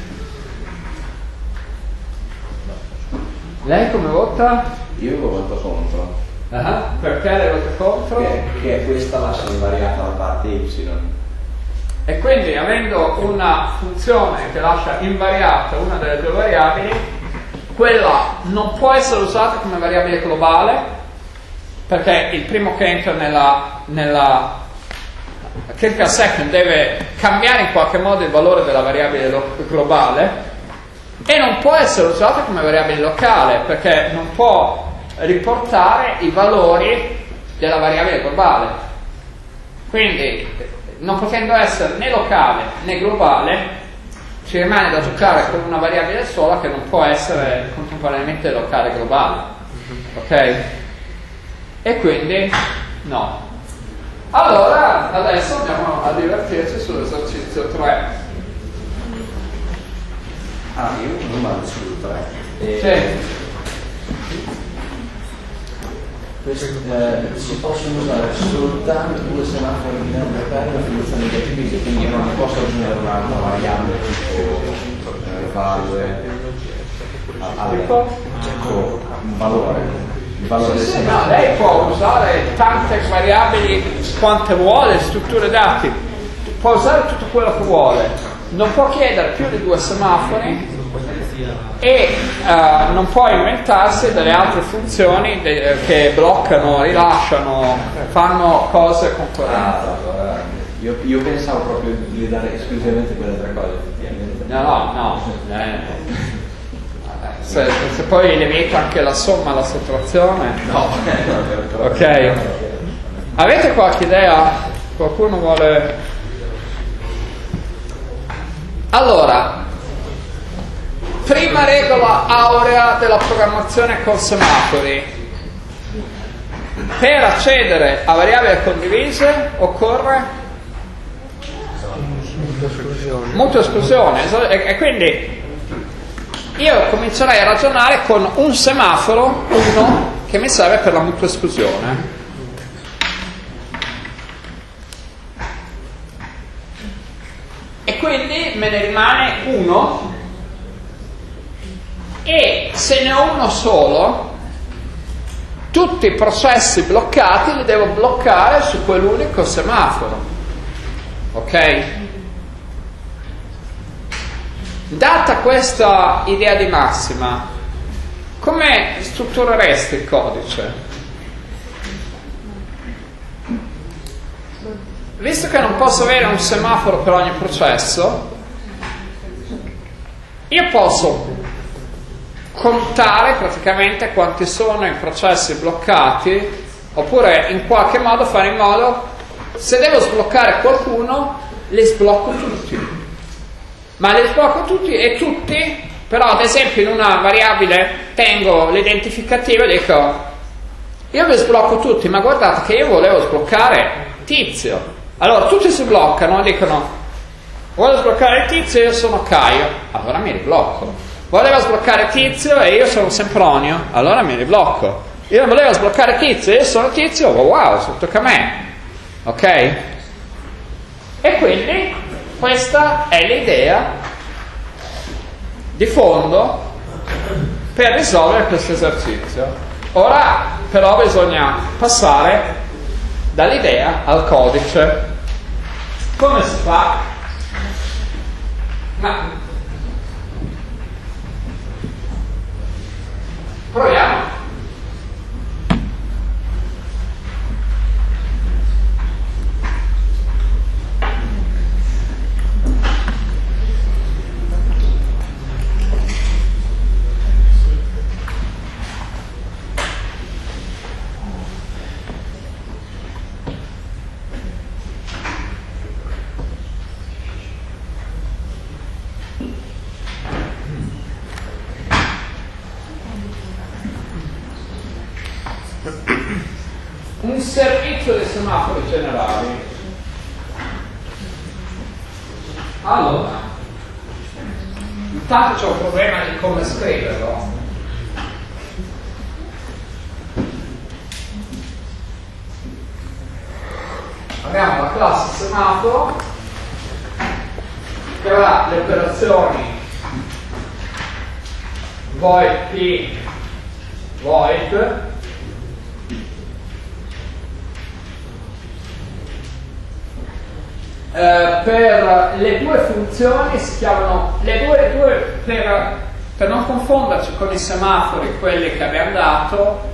Lei come vota? Io voto contro. Perché lei vota contro? Perché questa lascia invariata la parte y. E quindi, avendo una funzione che lascia invariata una delle due variabili, quella non può essere usata come variabile globale, perché il primo che entra nella critical second deve cambiare in qualche modo il valore della variabile globale, e non può essere usata come variabile locale, perché non può riportare i valori della variabile globale. Quindi, non potendo essere né locale né globale, ci rimane da giocare con una variabile sola che non può essere contemporaneamente locale e globale. Ok? E quindi no. Allora, adesso andiamo a divertirci sull'esercizio 3. Io non vado sul 3. Sì. Si possono usare soltanto due semafori binari per una funzione negativistica, quindi io non posso aggiungere un'altra variabile tipo value un valore, il valore del semaforo. No, lei può usare tante variabili quante vuole, strutture dati, può usare tutto quello che vuole, non può chiedere più di due semafori e non può inventarsi delle altre funzioni che bloccano, rilasciano, fanno cose concorrenti. Io pensavo proprio di dare esclusivamente quelle tre cose, effettivamente. No. Se poi le metti anche la somma, la sottrazione. No. Ok. Avete qualche idea? Qualcuno vuole? Allora, prima regola aurea della programmazione con semafori: per accedere a variabili condivise occorre mutua esclusione, e quindi io comincerei a ragionare con un semaforo, uno, che mi serve per la mutua esclusione. E quindi me ne rimane uno, e se ne ho uno solo, tutti i processi bloccati li devo bloccare su quell'unico semaforo. Ok? Data questa idea di massima, come struttureresti il codice? Visto che non posso avere un semaforo per ogni processo, io posso contare praticamente quanti sono i processi bloccati, oppure in qualche modo fare in modo, se devo sbloccare qualcuno, li sblocco tutti. Ma li sblocco tutti, e tutti, però ad esempio in una variabile tengo l'identificativo e dico, io vi sblocco tutti, ma guardate che io volevo sbloccare Tizio. Allora tutti si bloccano e dicono, voglio sbloccare Tizio e io sono Caio, allora mi riblocco. Volevo sbloccare Tizio e io sono Sempronio, allora mi riblocco. Io non volevo sbloccare Tizio e io sono Tizio, wow, tocca a me. Ok? E quindi questa è l'idea di fondo per risolvere questo esercizio. Ora però bisogna passare dall'idea al codice. Come si fa? Ma proviamo. un servizio dei semafori generali. Allora, intanto c'è un problema di come scriverlo. Abbiamo la classe semaforo che avrà le operazioni void p void per le due funzioni si chiamano le due per non confonderci con i semafori, quelli che abbiamo dato,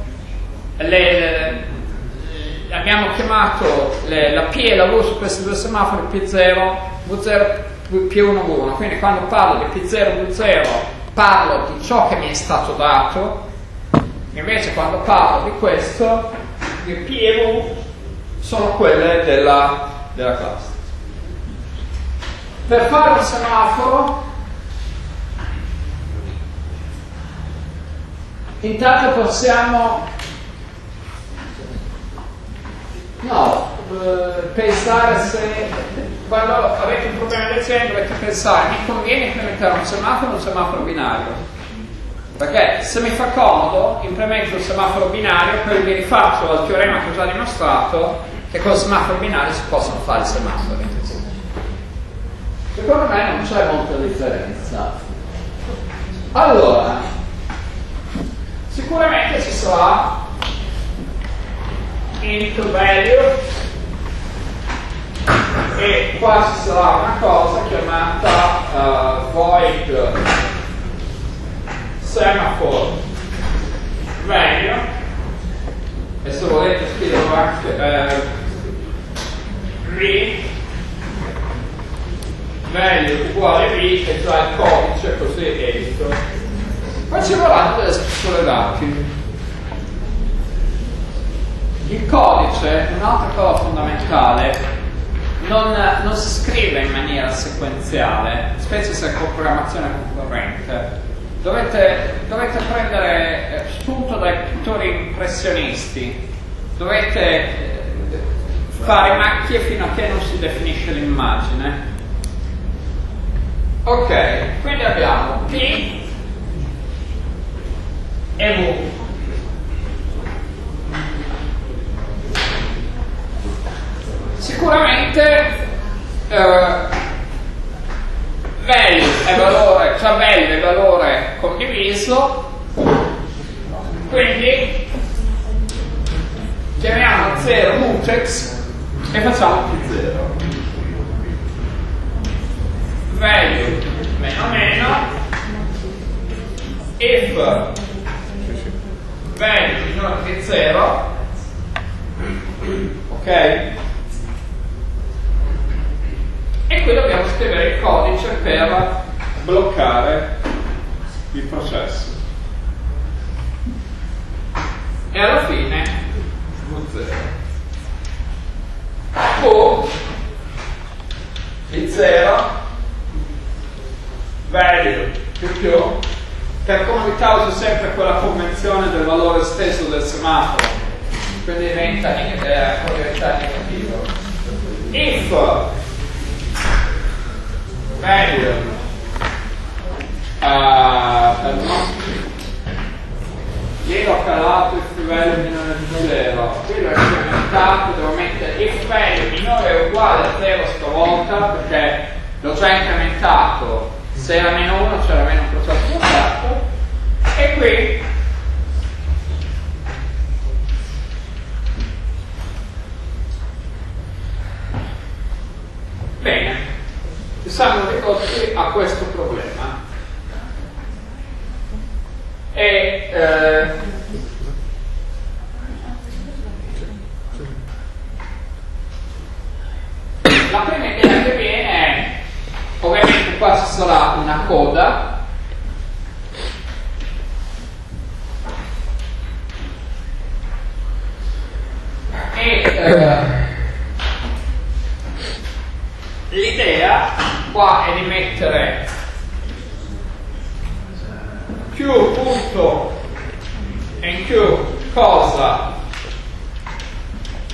abbiamo chiamato la P e la V su questi due semafori P0, V0, P1, V1. Quindi quando parlo di P0, V0 parlo di ciò che mi è stato dato, invece quando parlo di questo, di P e V sono quelle della classe. Per fare un semaforo, intanto possiamo pensare se quando avete un problema del genere dovete pensare: mi conviene implementare un semaforo binario, perché se mi fa comodo implemento un semaforo binario, poi mi rifaccio al teorema che ho già dimostrato che con il semaforo binario si possono fare i semafori. Secondo me non c'è molta differenza. Allora, sicuramente ci sarà int value e qua ci sarà una cosa chiamata void semaphore value, e se volete scriverlo anche re value uguale v, che già il codice, così edito. Poi ci vorranno delle scritture dati. Il codice, un'altra cosa fondamentale, non si scrive in maniera sequenziale, specie se è con programmazione concorrente. Dovete prendere spunto dai pittori impressionisti, dovete fare macchie fino a che non si definisce l'immagine. Ok, quindi abbiamo P e V. Sicuramente value è valore condiviso, quindi chiamiamo 0 mutex e facciamo P0. Value meno meno if value minore di 0, ok? E qui dobbiamo scrivere il codice per bloccare il processo. E alla fine V0. V il 0 value più, per comodità uso sempre quella convenzione del valore stesso del semaforo, quindi diventa negativo. If value lì ho calato il value minore di 0, qui l'ho implementato, devo mettere if value minore o uguale a 0 stavolta, perché l'ho già incrementato. Se era meno 1 c'era meno un processo bloccato, e qui bene, ci siamo ridotti a questo problema e la prima idea che viene è, ovviamente qua ci sarà una coda e l'idea qua è di mettere q punto in q cosa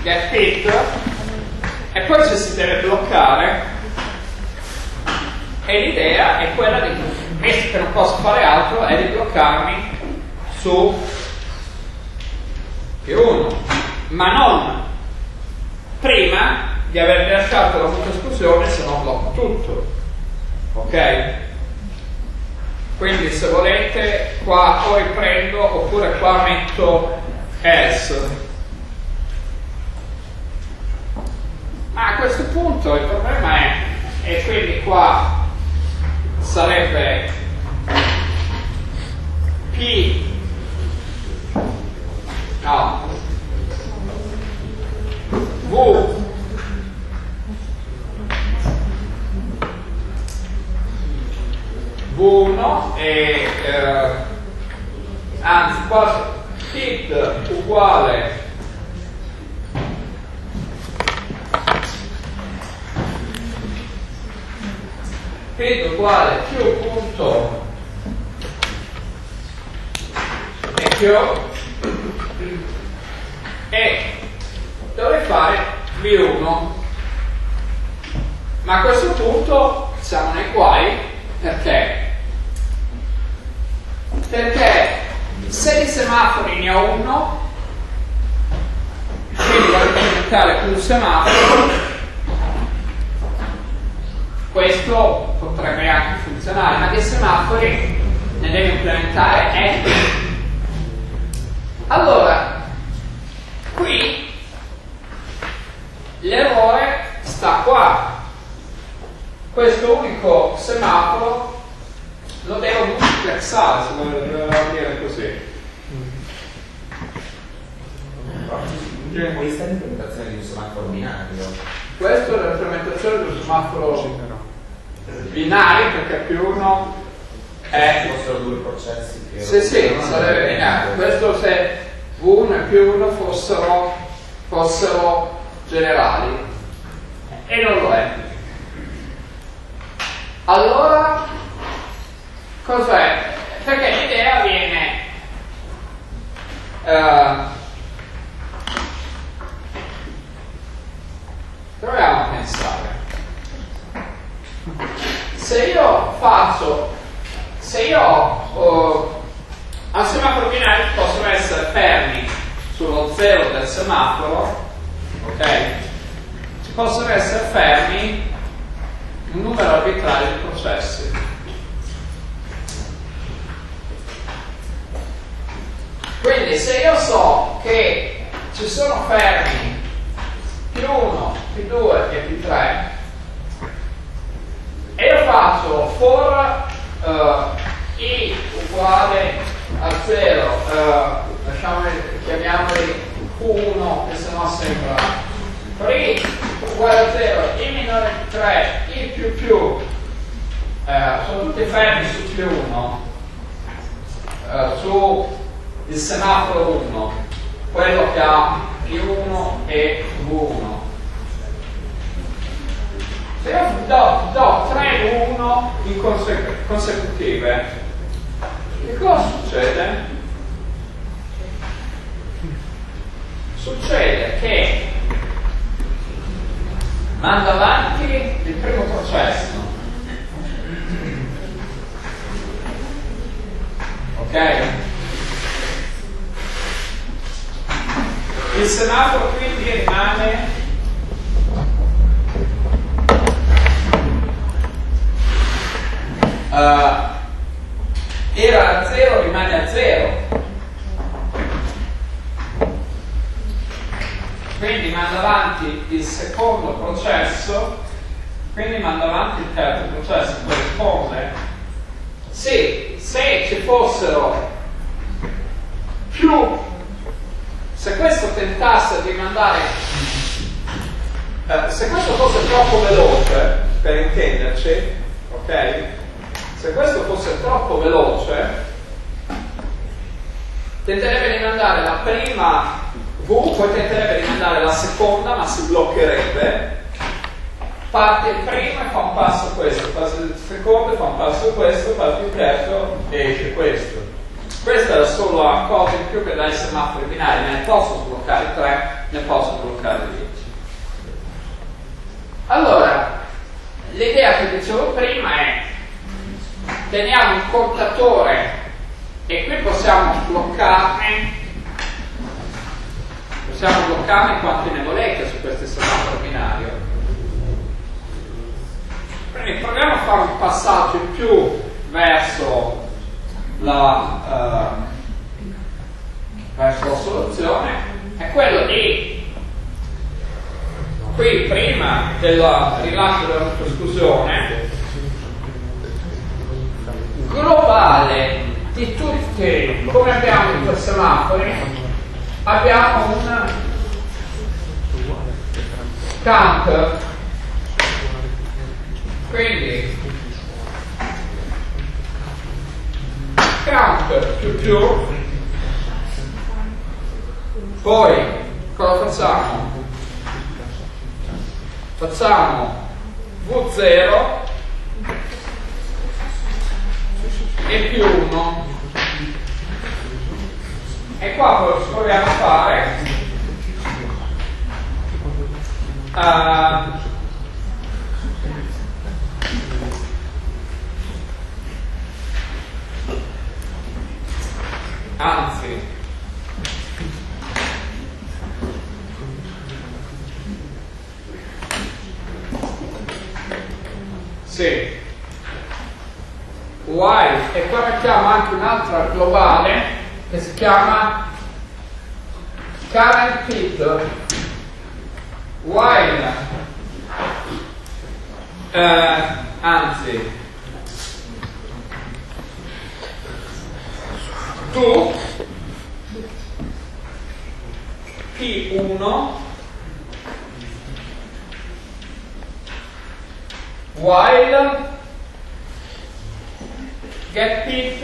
get hit, e poi ci si deve bloccare, e l'idea è quella di, visto che non posso fare altro, è di bloccarmi su P1, ma non prima di aver rilasciato la mutua esclusione, se no blocco tutto. Ok? Quindi se volete qua o riprendo oppure qua metto else. Ma a questo punto il problema è, e quindi qua sarebbe P, no, V1 e anzi qua hit uguale hit uguale Q punto e Q, e dovrei fare V1, ma a questo punto siamo nei guai. Perché? Perché se di semafori ne ho uno, quindi da implementare un semaforo, questo potrebbe anche funzionare, ma di semafori ne devo implementare n. Allora, qui l'errore sta qua. Questo unico semaforo lo devo multiplexare, se volevo dire così. Questa è l'implementazione di un semaforo binario. Questa è l'implementazione di un semaforo binario, perché più uno è... Fossero due processi che... Sì, sarebbe binario. Questo se V1 e più 1 fossero generali. E non lo è. Allora, cos'è? Perché l'idea viene proviamo a pensare. Se io ho al semaforo binario possono essere fermi sullo 0 del semaforo, ok? Ci possono essere fermi un numero arbitrario di processi. Quindi se io so che ci sono fermi P1, P2 e P3 e io faccio for i uguale a 0, chiamiamoli Q1 che sennò sembra for i uguale a 0, i minore di 3, i più sono tutti fermi su P1, su il semaforo 1, quello che ha P1 e V1. Se io do 3 1 in consecutive, che cosa succede? Succede che manda avanti il primo processo, ok? Il semaforo quindi rimane era a 0, rimane a 0, quindi manda avanti il secondo processo, quindi manda avanti il terzo processo, corrisponde. Sì, se ci fossero più, se questo tentasse di mandare, se questo fosse troppo veloce, per intenderci, ok? Se questo fosse troppo veloce, tenterebbe di mandare la prima V, poi tenterebbe di mandare la seconda, ma si bloccherebbe. Parte il primo e fa un passo questo, parte il secondo e fa un passo questo, parte il terzo e esce questo. Questa è la sola cosa in più che dai semafori binari, ne posso sbloccare 3, ne posso bloccare sbloccare il 10. Allora, l'idea che dicevo prima è: teniamo un contatore e qui possiamo bloccarne quanti ne volete su questo semaforo binario. Quindi proviamo a fare un passaggio in più verso la soluzione. È quello di qui, prima del rilascio della trasfusione globale di tutti, come abbiamo in questi semafori, abbiamo un count, quindi count più, poi cosa facciamo? Facciamo V0 e più 1, e qua proviamo a fare anzi sì, while, e qua mettiamo anche un'altra globale che si chiama current pit, while anzi to P1 while get pit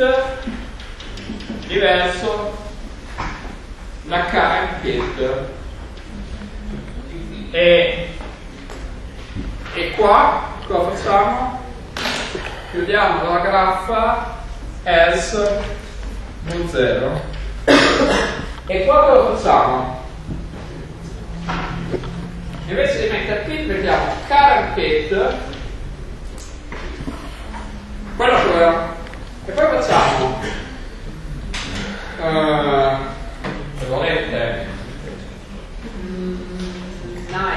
diverso da current pit, e qua cosa facciamo? Chiudiamo la graffa else V0 e qua cosa facciamo? Invece di mettere pit mettiamo current pit, quello che e poi facciamo se volete 9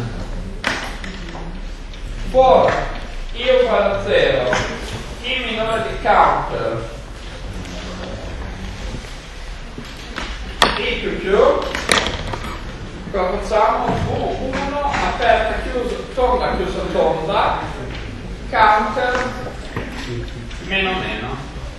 for i uguale a 0, i minore di count i più, cosa facciamo? 1 aperta chiusa tonda counter meno.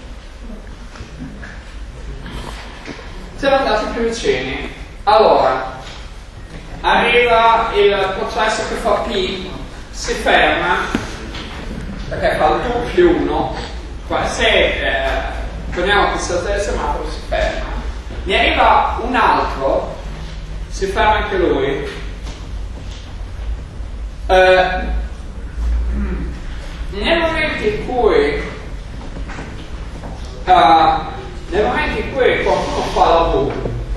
Siamo andati più vicini. Allora arriva il processo che fa P, si ferma perché fa il 2 più 1, se poniamo che salta il semaforo si ferma, ne arriva un altro, si ferma anche lui. Nel momento in cui qualcuno fa la V,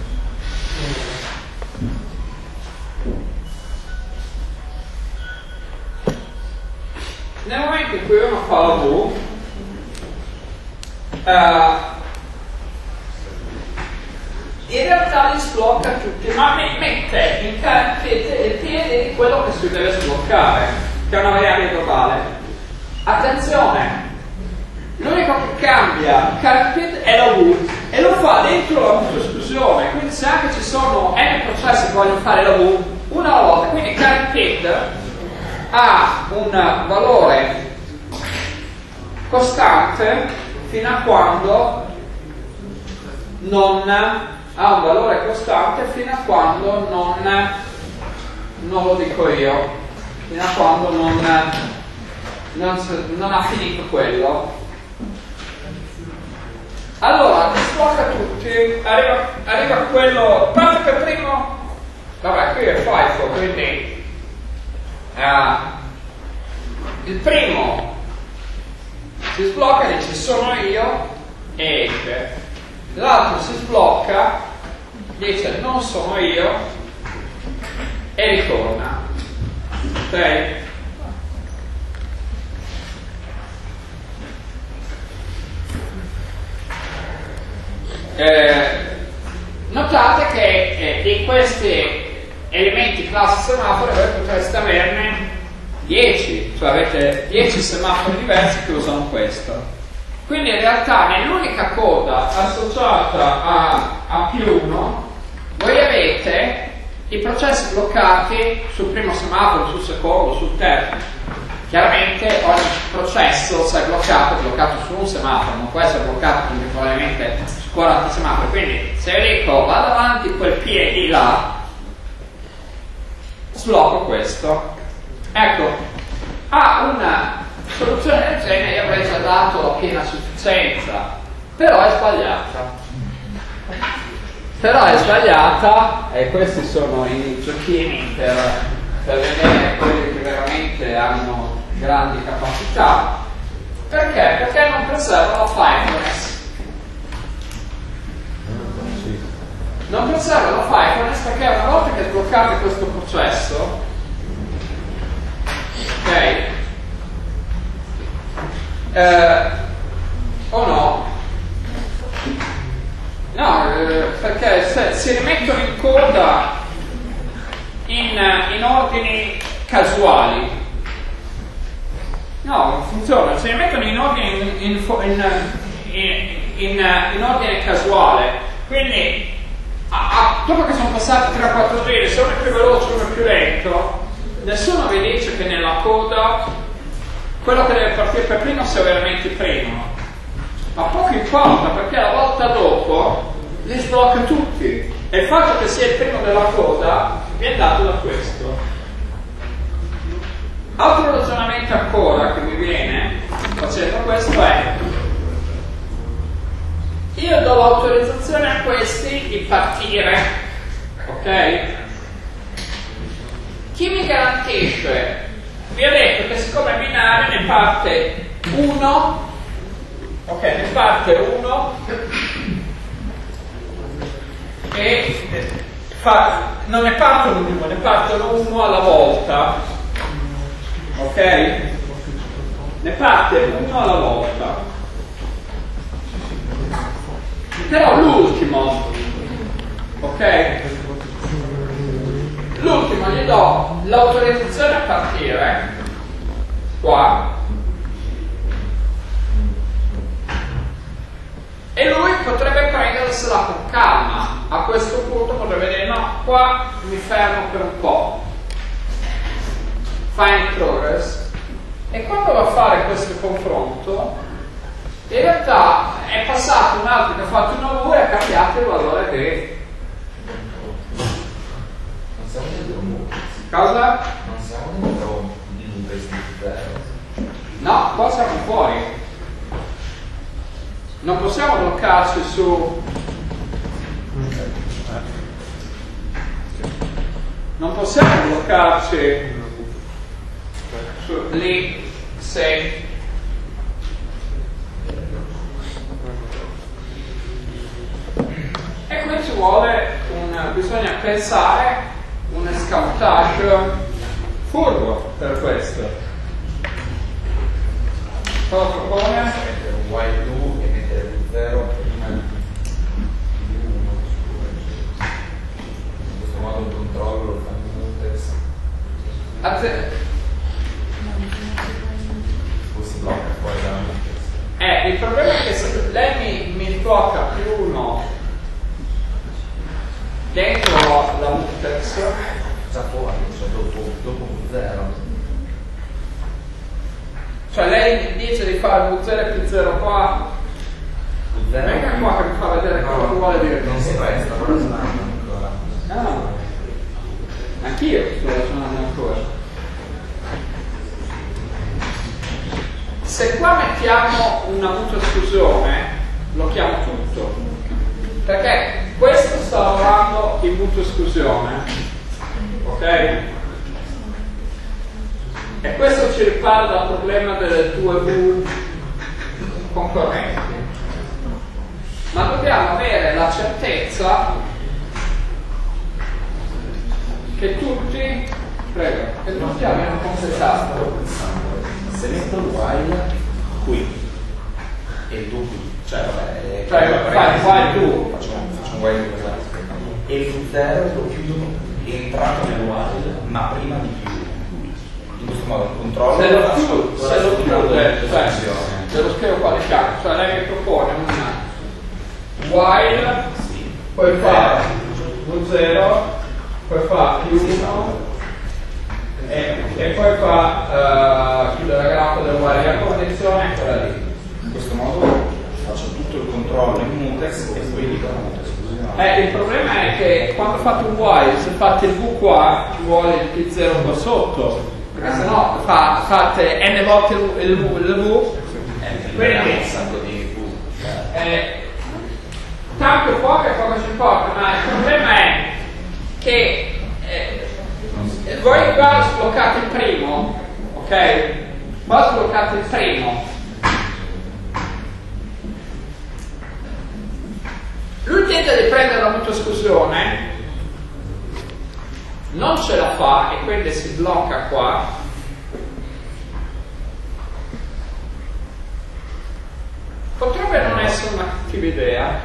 nel momento in cui uno fa la V, in realtà li sblocca tutti, ma mette in il piede di quello che si deve sbloccare, che è una variabile globale. Attenzione, l'unico che cambia il current è la V, e lo fa dentro la V esclusione, quindi se anche ci sono n processi che vogliono fare la V una alla volta, quindi il current ha un valore costante fino a quando non ha un valore costante fino a quando non lo dico io, fino a quando non ha finito quello. Allora sblocca tutti, arriva quello, parte per primo, vabbè qui è FIFO, quindi il primo si sblocca, dice sono io e esce, l'altro si sblocca, dice non sono io e ritorna. Ok? Notate che di questi elementi classe semaforo voi potreste averne 10, cioè avete 10 semafori diversi che usano questo. Quindi in realtà nell'unica coda associata a P1 voi avete i processi bloccati sul primo semaforo, sul secondo, sul terzo. Chiaramente ogni processo, se è bloccato su un semaforo, non può essere bloccato contemporaneamente su 40 semafori. Quindi se io dico vado avanti quel piedi là, sblocco questo. Ecco, a una soluzione del genere io avrei già dato la piena sufficienza, però è sbagliata. E questi sono i giochini per vedere quelli che veramente hanno grandi capacità. Perché? Perché non preserva la faithfulness. Non preserva la faithfulness perché una volta che sbloccate questo processo, ok, o no? No, perché se si rimettono in coda in ordini casuali, no, non funziona. Si rimettono in ordine in ordine casuale, quindi dopo che sono passati 3-4 giri, se uno è più veloce, uno è più lento, nessuno vi dice che nella coda quello che deve partire per primo sia veramente primo, ma poco importa perché la volta dopo li sblocca tutti e il fatto che sia il primo della coda viene dato da questo. Altro ragionamento ancora che mi viene facendo questo è: io do l'autorizzazione a questi di partire, ok? Chi mi garantisce? Vi ho detto che siccome è binario ne parte uno, ok, ne parte uno e non ne partono due, ne partono uno alla volta, ok? Ne parte uno alla volta. Però l'ultimo, ok? L'ultimo gli do l'autorizzazione a partire qua e lui potrebbe prendersela con calma. A questo punto potrebbe dire no, qua mi fermo per un po', find progress, e quando va a fare questo confronto in realtà è passato un altro che ha fatto un lavoro e ha cambiato il valore di cosa? Non siamo dentro di questi zero. No, qua siamo fuori. Non possiamo bloccarci su. Non possiamo bloccarci su lì se. E qui ci vuole bisogna pensare un escamotage furbo per questo. Cosa propone? Mettere un while 2 e mettere un 0 prima di 1. In questo modo il controllo lo fa in mutex. Poi si blocca fuori dalla mutex. Il problema è che se lei mi blocca più uno dentro la mutex, già fuori, cioè dopo un 0. cioè lei dice di fare un 0 più 0 qua, venga qua che mi fa vedere cosa vuole dire. Non si presta, però ragionando ancora. No, anch'io sto ragionando ancora. Se qua mettiamo una mutuo-esclusione, blocchiamo tutto, perché questo sta lavorando in mutuo-esclusione, ok? E questo ci ripara dal problema delle due V concorrenti. Ma dobbiamo avere la certezza che tutti abbiano completato. Se metto il while qui e il do qui, cioè vabbè, fai il while tu, faccio un while di questa, e il 0 lo chiudo entrato nel while ma prima di chiudere. In questo modo il controllo se lo chiude, se lo scrivo qua di fianco, cioè lei mi propone una while, poi fa v0, poi fa più1 e poi fa chiude la graffa del while, la condizione è quella lì. In questo modo faccio tutto il controllo in mutex e poi dico la mutex. Il problema è che quando fate un while, se fate il v qua, ci vuole il p0 qua sotto, perché sennò fate n volte il v, quindi un sacco di v. tanto poco ci importa, ma il problema è che voi qua sbloccate il primo, ok? Qua sbloccate il primo. Lui tenta di prendere la mutua esclusione, non ce la fa e quindi si blocca qua. Potrebbe non essere una cattiva idea,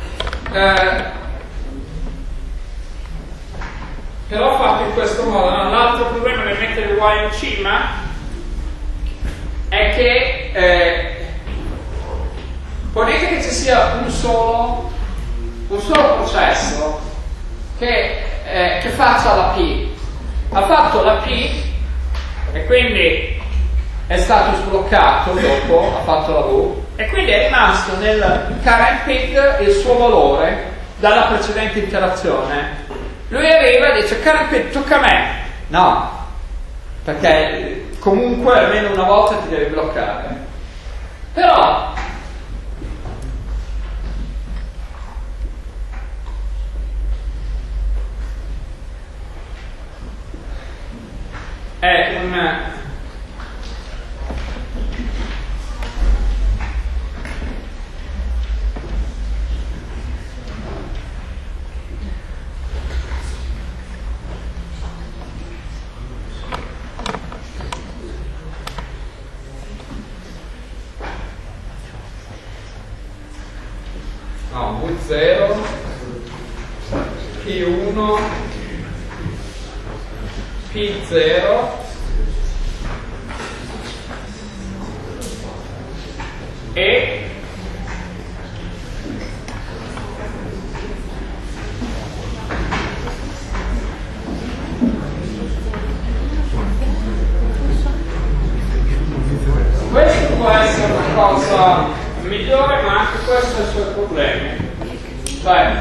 però fatto in questo modo. L'altro problema nel mettere il while in cima è che ponete che ci sia un solo processo che faccia la P, ha fatto la P e quindi è stato sbloccato dopo, ha fatto la V e quindi è rimasto nel current PID il suo valore dalla precedente interazione. Lui arriva e dice current PID tocca a me, no, perché comunque almeno una volta ti devi bloccare. Però è un V0 P1 P0 e questo può essere una cosa migliore, ma anche questo ha i suoi problemi. Cioè,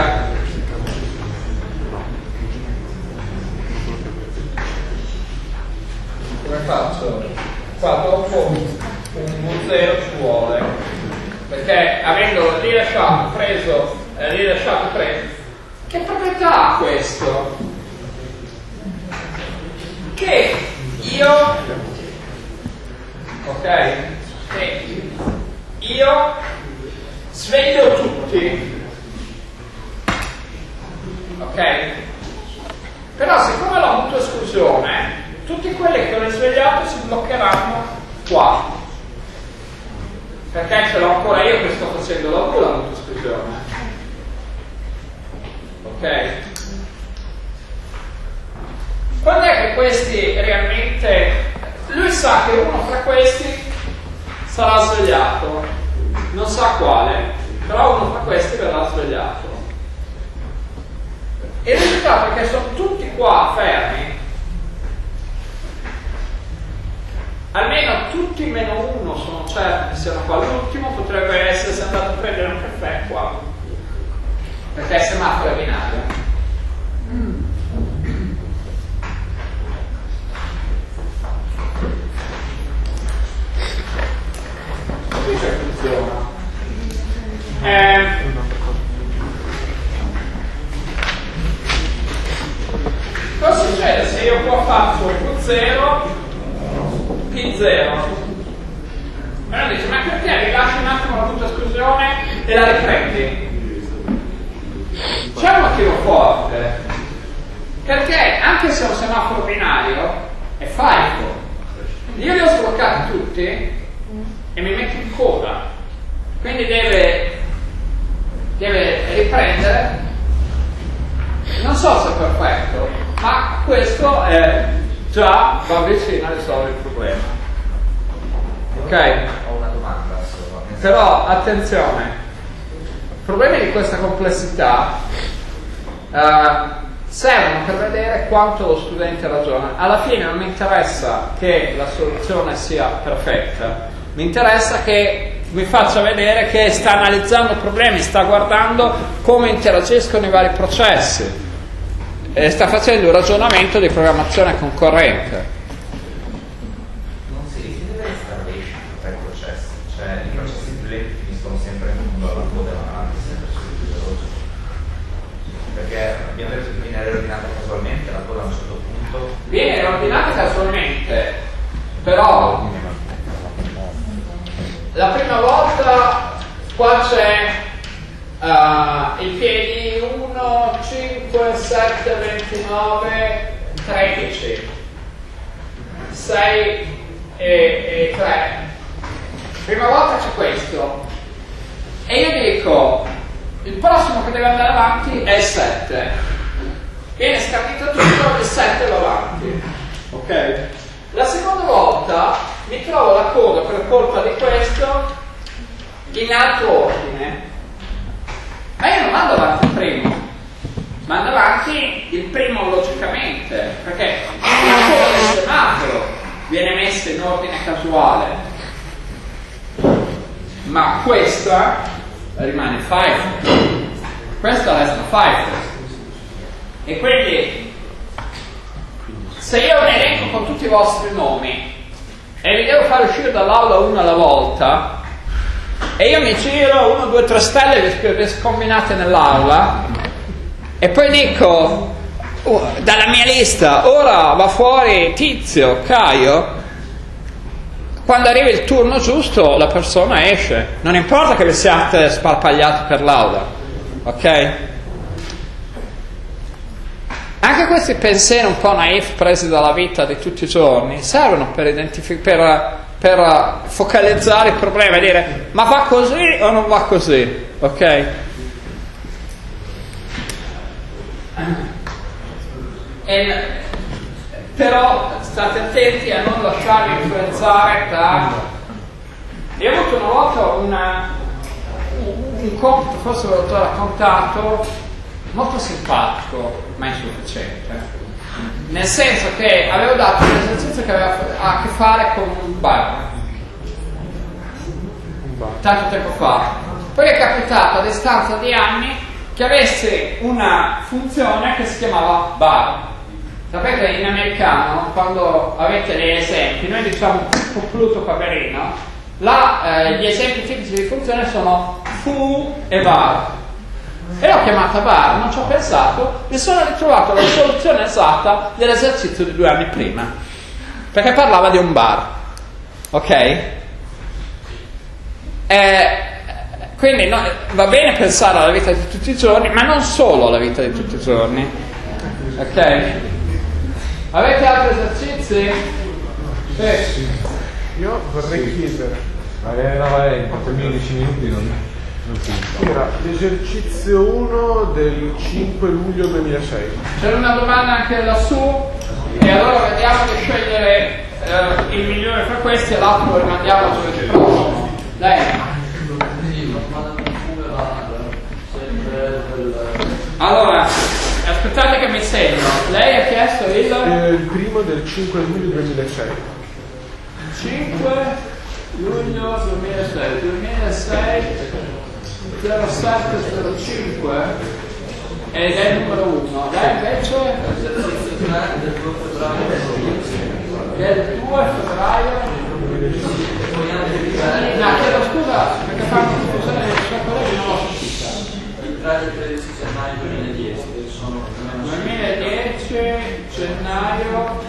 come faccio? Qua dopo un V0 ci vuole, perché avendo rilasciato, preso, che proprietà ha questo? Che io, ok, che io sveglio tutti, ok? Però siccome l'ho avuto esclusione, tutti quelli che ho risvegliato si bloccheranno qua, perché ce l'ho ancora io che sto facendo la V, l'avuto esclusione, ok? Quando è che questi realmente, lui sa che uno fra questi sarà svegliato, non sa quale, però uno fra questi verrà svegliato. E il risultato è che sono tutti qua fermi, almeno tutti meno uno sono certi che siano qua. L'ultimo potrebbe essere andato a prendere un caffè qua, perché è semaforo binario. Qui c'è funziona. Cosa succede se io qua faccio V0 P0? E uno dice, ma perché rilasci un attimo la punta esclusione e la riprendi? C'è un motivo forte, Perché anche se è un semaforo binario è FIFO, io li ho sbloccati tutti e mi metto in coda, quindi deve riprendere. Non so se è perfetto, ma questo è già va vicino a risolvere il problema. Ok? Ho una domanda solo. Però attenzione, problemi di questa complessità servono per vedere quanto lo studente ragiona. Alla fine non mi interessa che la soluzione sia perfetta, mi interessa che mi faccia vedere che sta analizzando problemi, sta guardando come interagiscono i vari processi e sta facendo un ragionamento di programmazione concorrente. Non si deve establishment per i processi, cioè i processi più lenti finiscono sempre in fondo alla coda davanti, sempre più veloci. Perché abbiamo detto che viene riordinata casualmente, la coda a un certo punto. Viene ordinata casualmente, però la prima volta qua c'è i piedi 1, 5, 7, 29, 13, 6 e 3. Prima volta c'è questo e io dico il prossimo che deve andare avanti è il 7. Viene scandito tutto, il 7 va avanti. Ok? La seconda volta mi trovo la coda per colpa di questo in altro ordine. Ma io non mando avanti il primo, mando avanti il primo logicamente, perché la coda del semaforo viene messa in ordine casuale. Ma questa rimane FIFO, questa resta FIFO. E quindi se io ne elenco con tutti i vostri nomi e li devo fare uscire dall'aula uno alla volta e io mi giro 1, 2, 3 stelle le scombinate nell'aula e poi dico dalla mia lista ora va fuori Tizio, Caio, quando arriva il turno giusto la persona esce, non importa che vi siate sparpagliati per l'aula, ok? Anche questi pensieri un po' naif presi dalla vita di tutti i giorni servono per focalizzare il problema e dire ma va così o non va così, ok? Però state attenti a non lasciarvi influenzare da... Io ho avuto una volta un compito, forse ve l'ho già raccontato, molto simpatico ma insufficiente, nel senso che avevo dato un esercizio che aveva a che fare con un bar tanto tempo fa, poi è capitato a distanza di anni che avesse una funzione che si chiamava bar. Sapete, in americano quando avete degli esempi noi diciamo Pluto Paperino, gli esempi tipici di funzione sono foo e bar. E l'ho chiamata bar, non ci ho pensato, mi sono ritrovato la soluzione esatta dell'esercizio di 2 anni prima, perché parlava di un bar, ok? Quindi no, va bene pensare alla vita di tutti i giorni, ma non solo alla vita di tutti i giorni, ok? Avete altri esercizi? Sì. Io vorrei chiedere. Vai, 15 minuti non Era l'esercizio 1 del 5 luglio 2006. C'era una domanda anche lassù e allora vediamo di scegliere il migliore fra questi e l'altro lo rimandiamo a giovedì prossimo. Dai. Allora, aspettate che mi segno. Lei ha chiesto Il primo del 5 luglio 2006. 5 luglio 2006 0705 ed è il numero 1. Lei invece del 2 febbraio. No, chiedo scusa perché fanno confusione dei suoi colleghi, non l'ho sentita. Il 3 e 13 gennaio 2010 sono 2010 gennaio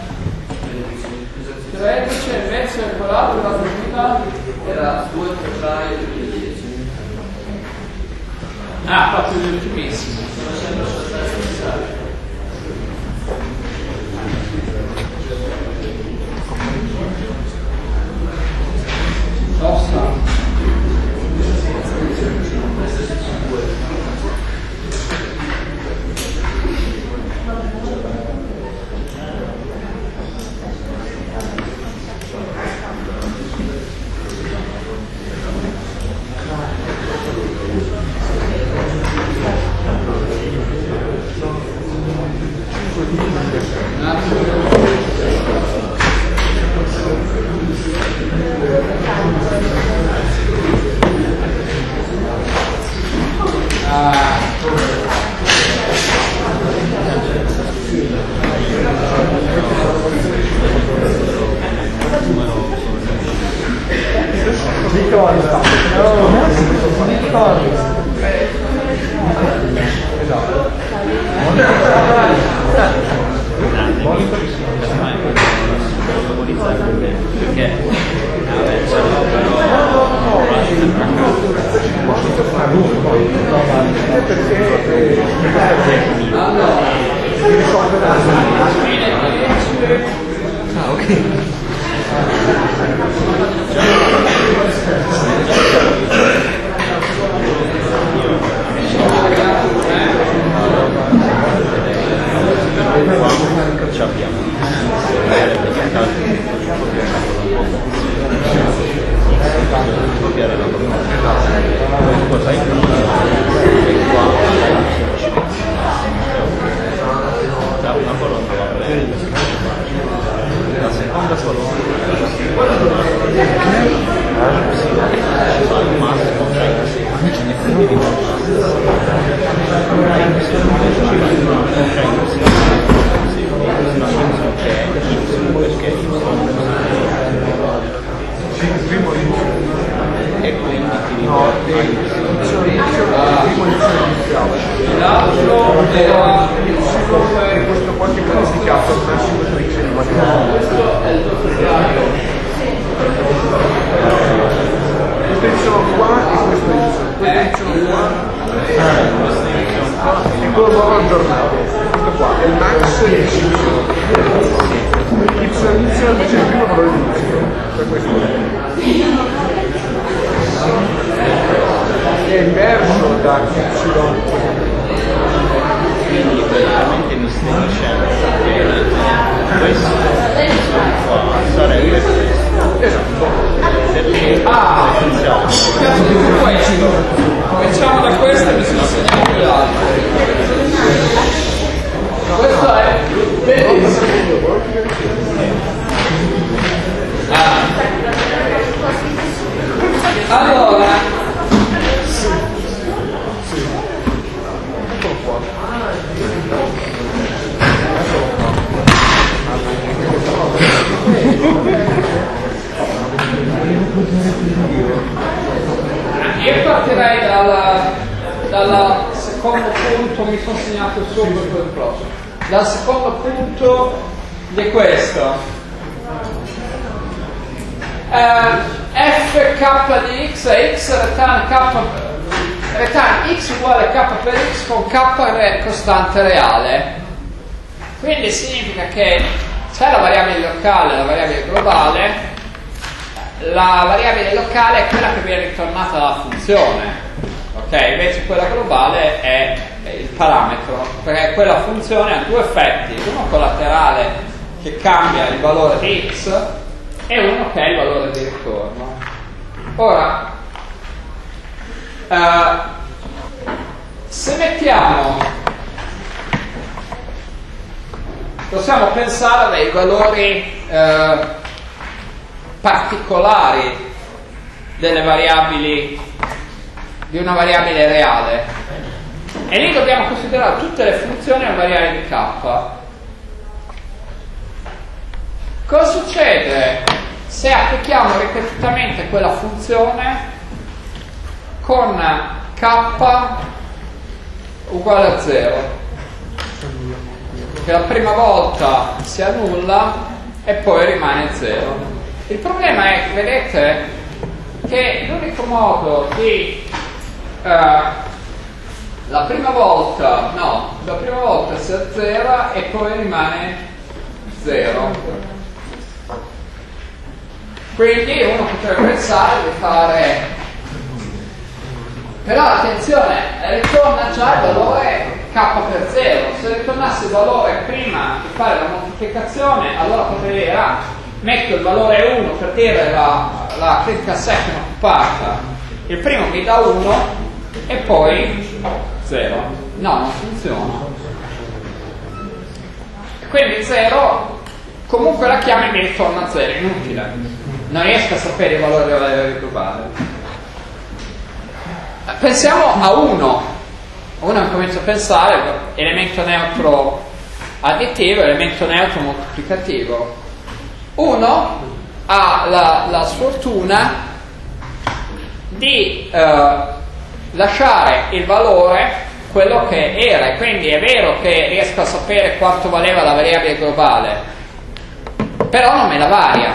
13 invece quell'altro la finita era 2 febbraio 2010. proprio l'ultimissimo. Sono sempre sulla stessa Cominciamo da questo e mi sono segnato l'altro. Questo è bellissimo. Allora, io partirei dal secondo punto, mi sono segnato subito per il prossimo. Dal secondo punto di questo. Fk di x è x rettangolo x uguale k per x con k costante reale. Quindi significa che c'è la variabile locale e la variabile globale. La variabile locale è quella che viene ritornata dalla funzione, ok? Invece quella globale è il parametro, perché quella funzione ha due effetti, uno collaterale che cambia il valore di x e uno che è il valore di ritorno. Ora, se mettiamo, possiamo pensare a dei valori particolari delle variabili, di una variabile reale, e lì dobbiamo considerare tutte le funzioni a variabile di k. Cosa succede se applichiamo ripetutamente quella funzione con k uguale a 0? Che la prima volta si annulla e poi rimane 0. Il problema è che vedete che l'unico modo di la prima volta si azzera e poi rimane 0. Quindi uno potrebbe pensare di fare, però attenzione, ritorna già il valore k per 0. Se ritornasse il valore prima di fare la moltiplicazione, allora potrei metto il valore 1 per dire la critica second occupata, il primo mi dà 1 e poi 0. No, non funziona. Quindi 0, comunque la chiave mi ritorna 0, inutile. Non riesco a sapere il valore della variabile globale. Pensiamo a 1. Uno comincia a pensare elemento neutro additivo, elemento neutro moltiplicativo. Uno ha la sfortuna di lasciare il valore quello che era, e quindi è vero che riesco a sapere quanto valeva la variabile globale, però non me la varia.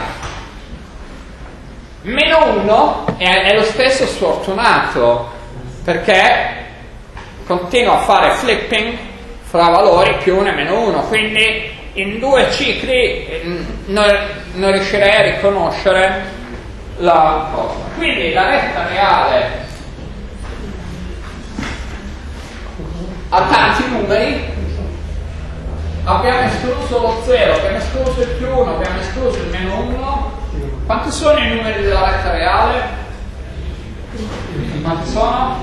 Meno 1 è lo stesso sfortunato, perché continua a fare flipping fra valori più 1 e meno 1, quindi in 2 cicli non riuscirei a riconoscere la cosa. Quindi la retta reale ha tanti numeri, abbiamo escluso lo 0, abbiamo escluso il più 1, abbiamo escluso il meno 1. Quanti sono i numeri della retta reale? Quanti sono?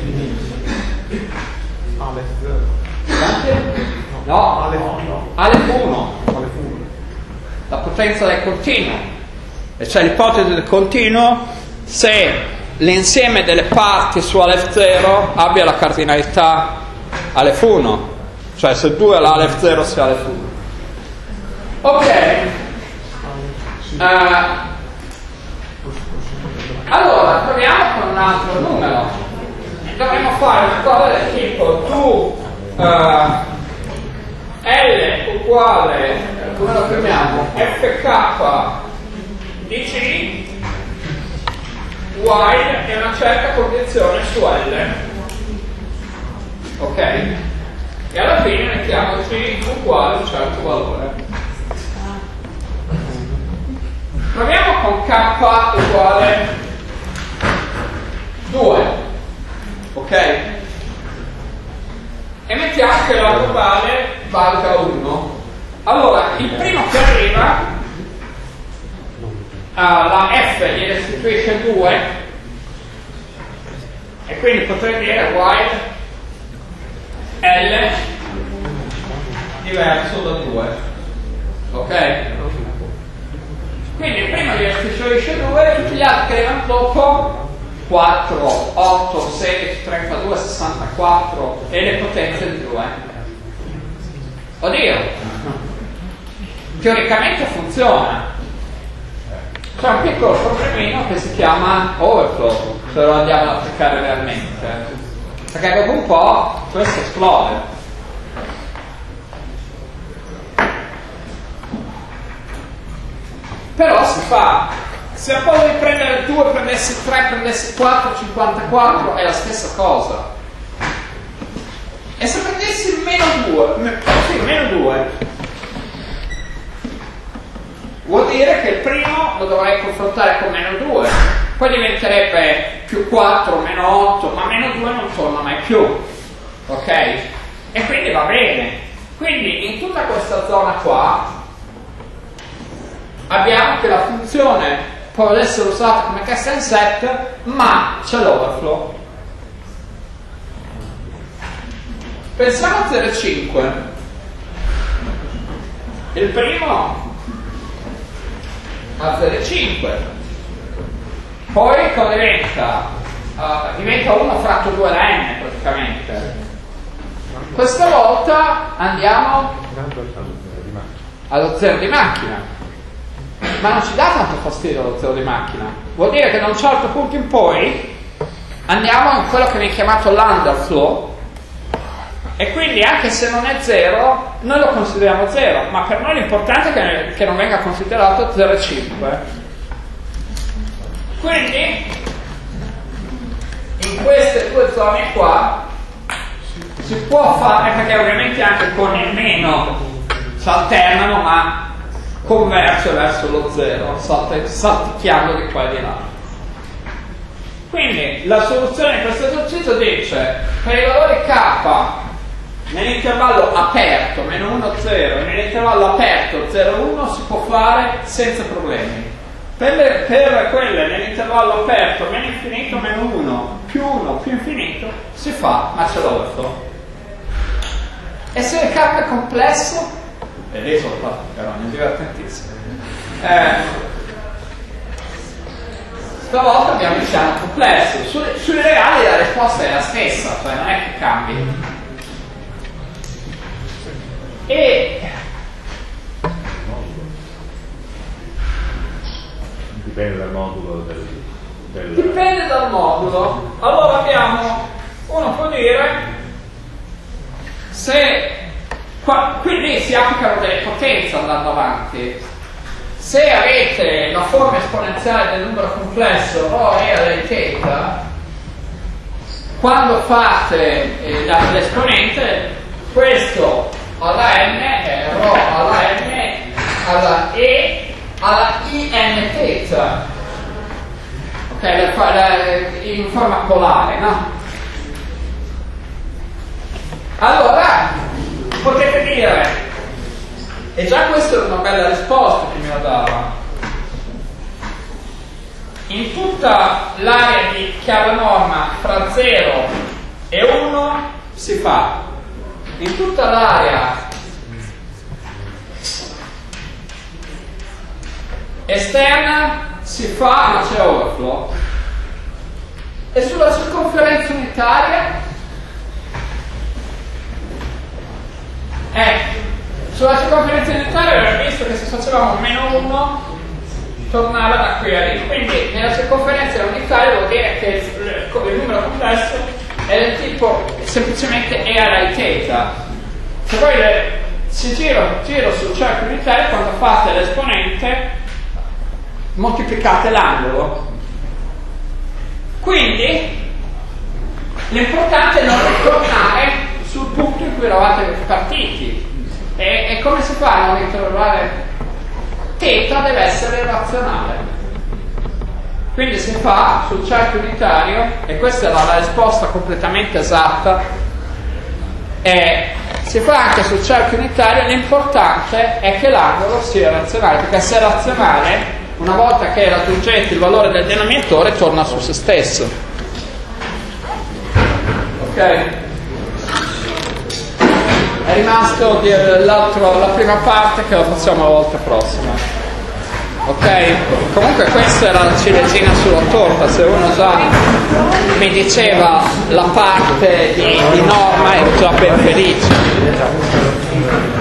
Quanti? No, Aleph 1, la potenza del continuo, e cioè l'ipotesi del continuo se l'insieme delle parti su Aleph 0 abbia la cardinalità Aleph 1, cioè se 2 è l'Aleph 0 sia Aleph 1. Ok, allora proviamo con un altro numero. Dovremmo fare una cosa del tipo tu L uguale, come lo chiamiamo, FK di C while è una certa condizione su L, ok? E alla fine mettiamo C uguale a un certo valore. Proviamo con K uguale 2, ok? E mettiamo che la globale valga 1. Allora, il primo che arriva, la F gli restituisce 2, e quindi potrei dire while L diverso da 2, ok? Quindi il primo gli restituisce 2 e tutti gli altri che arrivano dopo 4, 8, 16, 32, 64 e le potenze di 2. Oddio, teoricamente funziona. C'è un piccolo problemino che si chiama overflow, se lo andiamo ad applicare realmente, perché dopo un po' questo esplode. Però si fa. Se a posto di prendere 2 prendessi 3, prendessi 4, 54 è la stessa cosa. E se prendessi meno 2 vuol dire che il primo lo dovrei confrontare con meno 2, poi diventerebbe più 4, meno 8, ma meno 2 non torna mai più, ok? E quindi va bene. Quindi in tutta questa zona qua abbiamo che la funzione può essere usata come cast and set, ma c'è l'overflow. Pensiamo a 0,5. Il primo a 0,5, poi cosa diventa 1 fratto 2 da n praticamente. Questa volta andiamo allo 0 di macchina. Ma non ci dà tanto fastidio lo 0 di macchina, vuol dire che da un certo punto in poi andiamo in quello che viene chiamato l'underflow, e quindi anche se non è 0 noi lo consideriamo 0, ma per noi l'importante è che non venga considerato 0,5. Quindi in queste due zone qua si può fare, perché ovviamente anche con il meno si alternano, ma converge verso lo 0, salticchiando di qua e di là. Quindi la soluzione di questo esercizio dice: per i valori k nell'intervallo aperto meno 1, 0 e nell'intervallo aperto 0, 1 si può fare senza problemi. Per quelle nell'intervallo aperto meno infinito, meno 1, più infinito si fa, ma c'è l'overflow. E se il k è complesso, e lì sono fatto carogne, è divertentissimo. Stavolta abbiamo il piano complesso. Sui reali la risposta è la stessa, cioè non è che cambi. E dipende dal modulo del Dipende dal modulo. Allora uno può dire se quindi si applicano delle potenze andando avanti. Se avete la forma esponenziale del numero complesso rho e alla θ, quando fate l'esponente, questo alla n è rho alla n alla e alla in θ, ok, in forma polare, no? Allora potete dire, e già questa è una bella risposta che me la dava, in tutta l'area di chiave norma fra 0 e 1 si fa, in tutta l'area esterna si fa, ma c'è overflow, e sulla circonferenza unitaria sulla circonferenza unitaria abbiamo visto che se facevamo meno 1 tornava da qui a lì, quindi nella circonferenza unitaria vuol dire che il numero complesso è del tipo semplicemente e alla θ. Se poi si giro sul cerchio unitario, quando fate l'esponente moltiplicate l'angolo, quindi l'importante è non ritornare sul punto in cui eravate partiti. E come si fa a non ritrovare? θ deve essere razionale, quindi si fa sul cerchio unitario, e questa era la risposta completamente esatta, e si fa anche sul cerchio unitario. L'importante è che l'angolo sia razionale, perché se è razionale, una volta che raggiungete il valore del denominatore, torna su se stesso. Ok? È rimasto la prima parte, che la facciamo la volta prossima. Ok? Comunque questa era la ciliegina sulla torta. Se uno già mi diceva la parte di norma, ero già ben felice.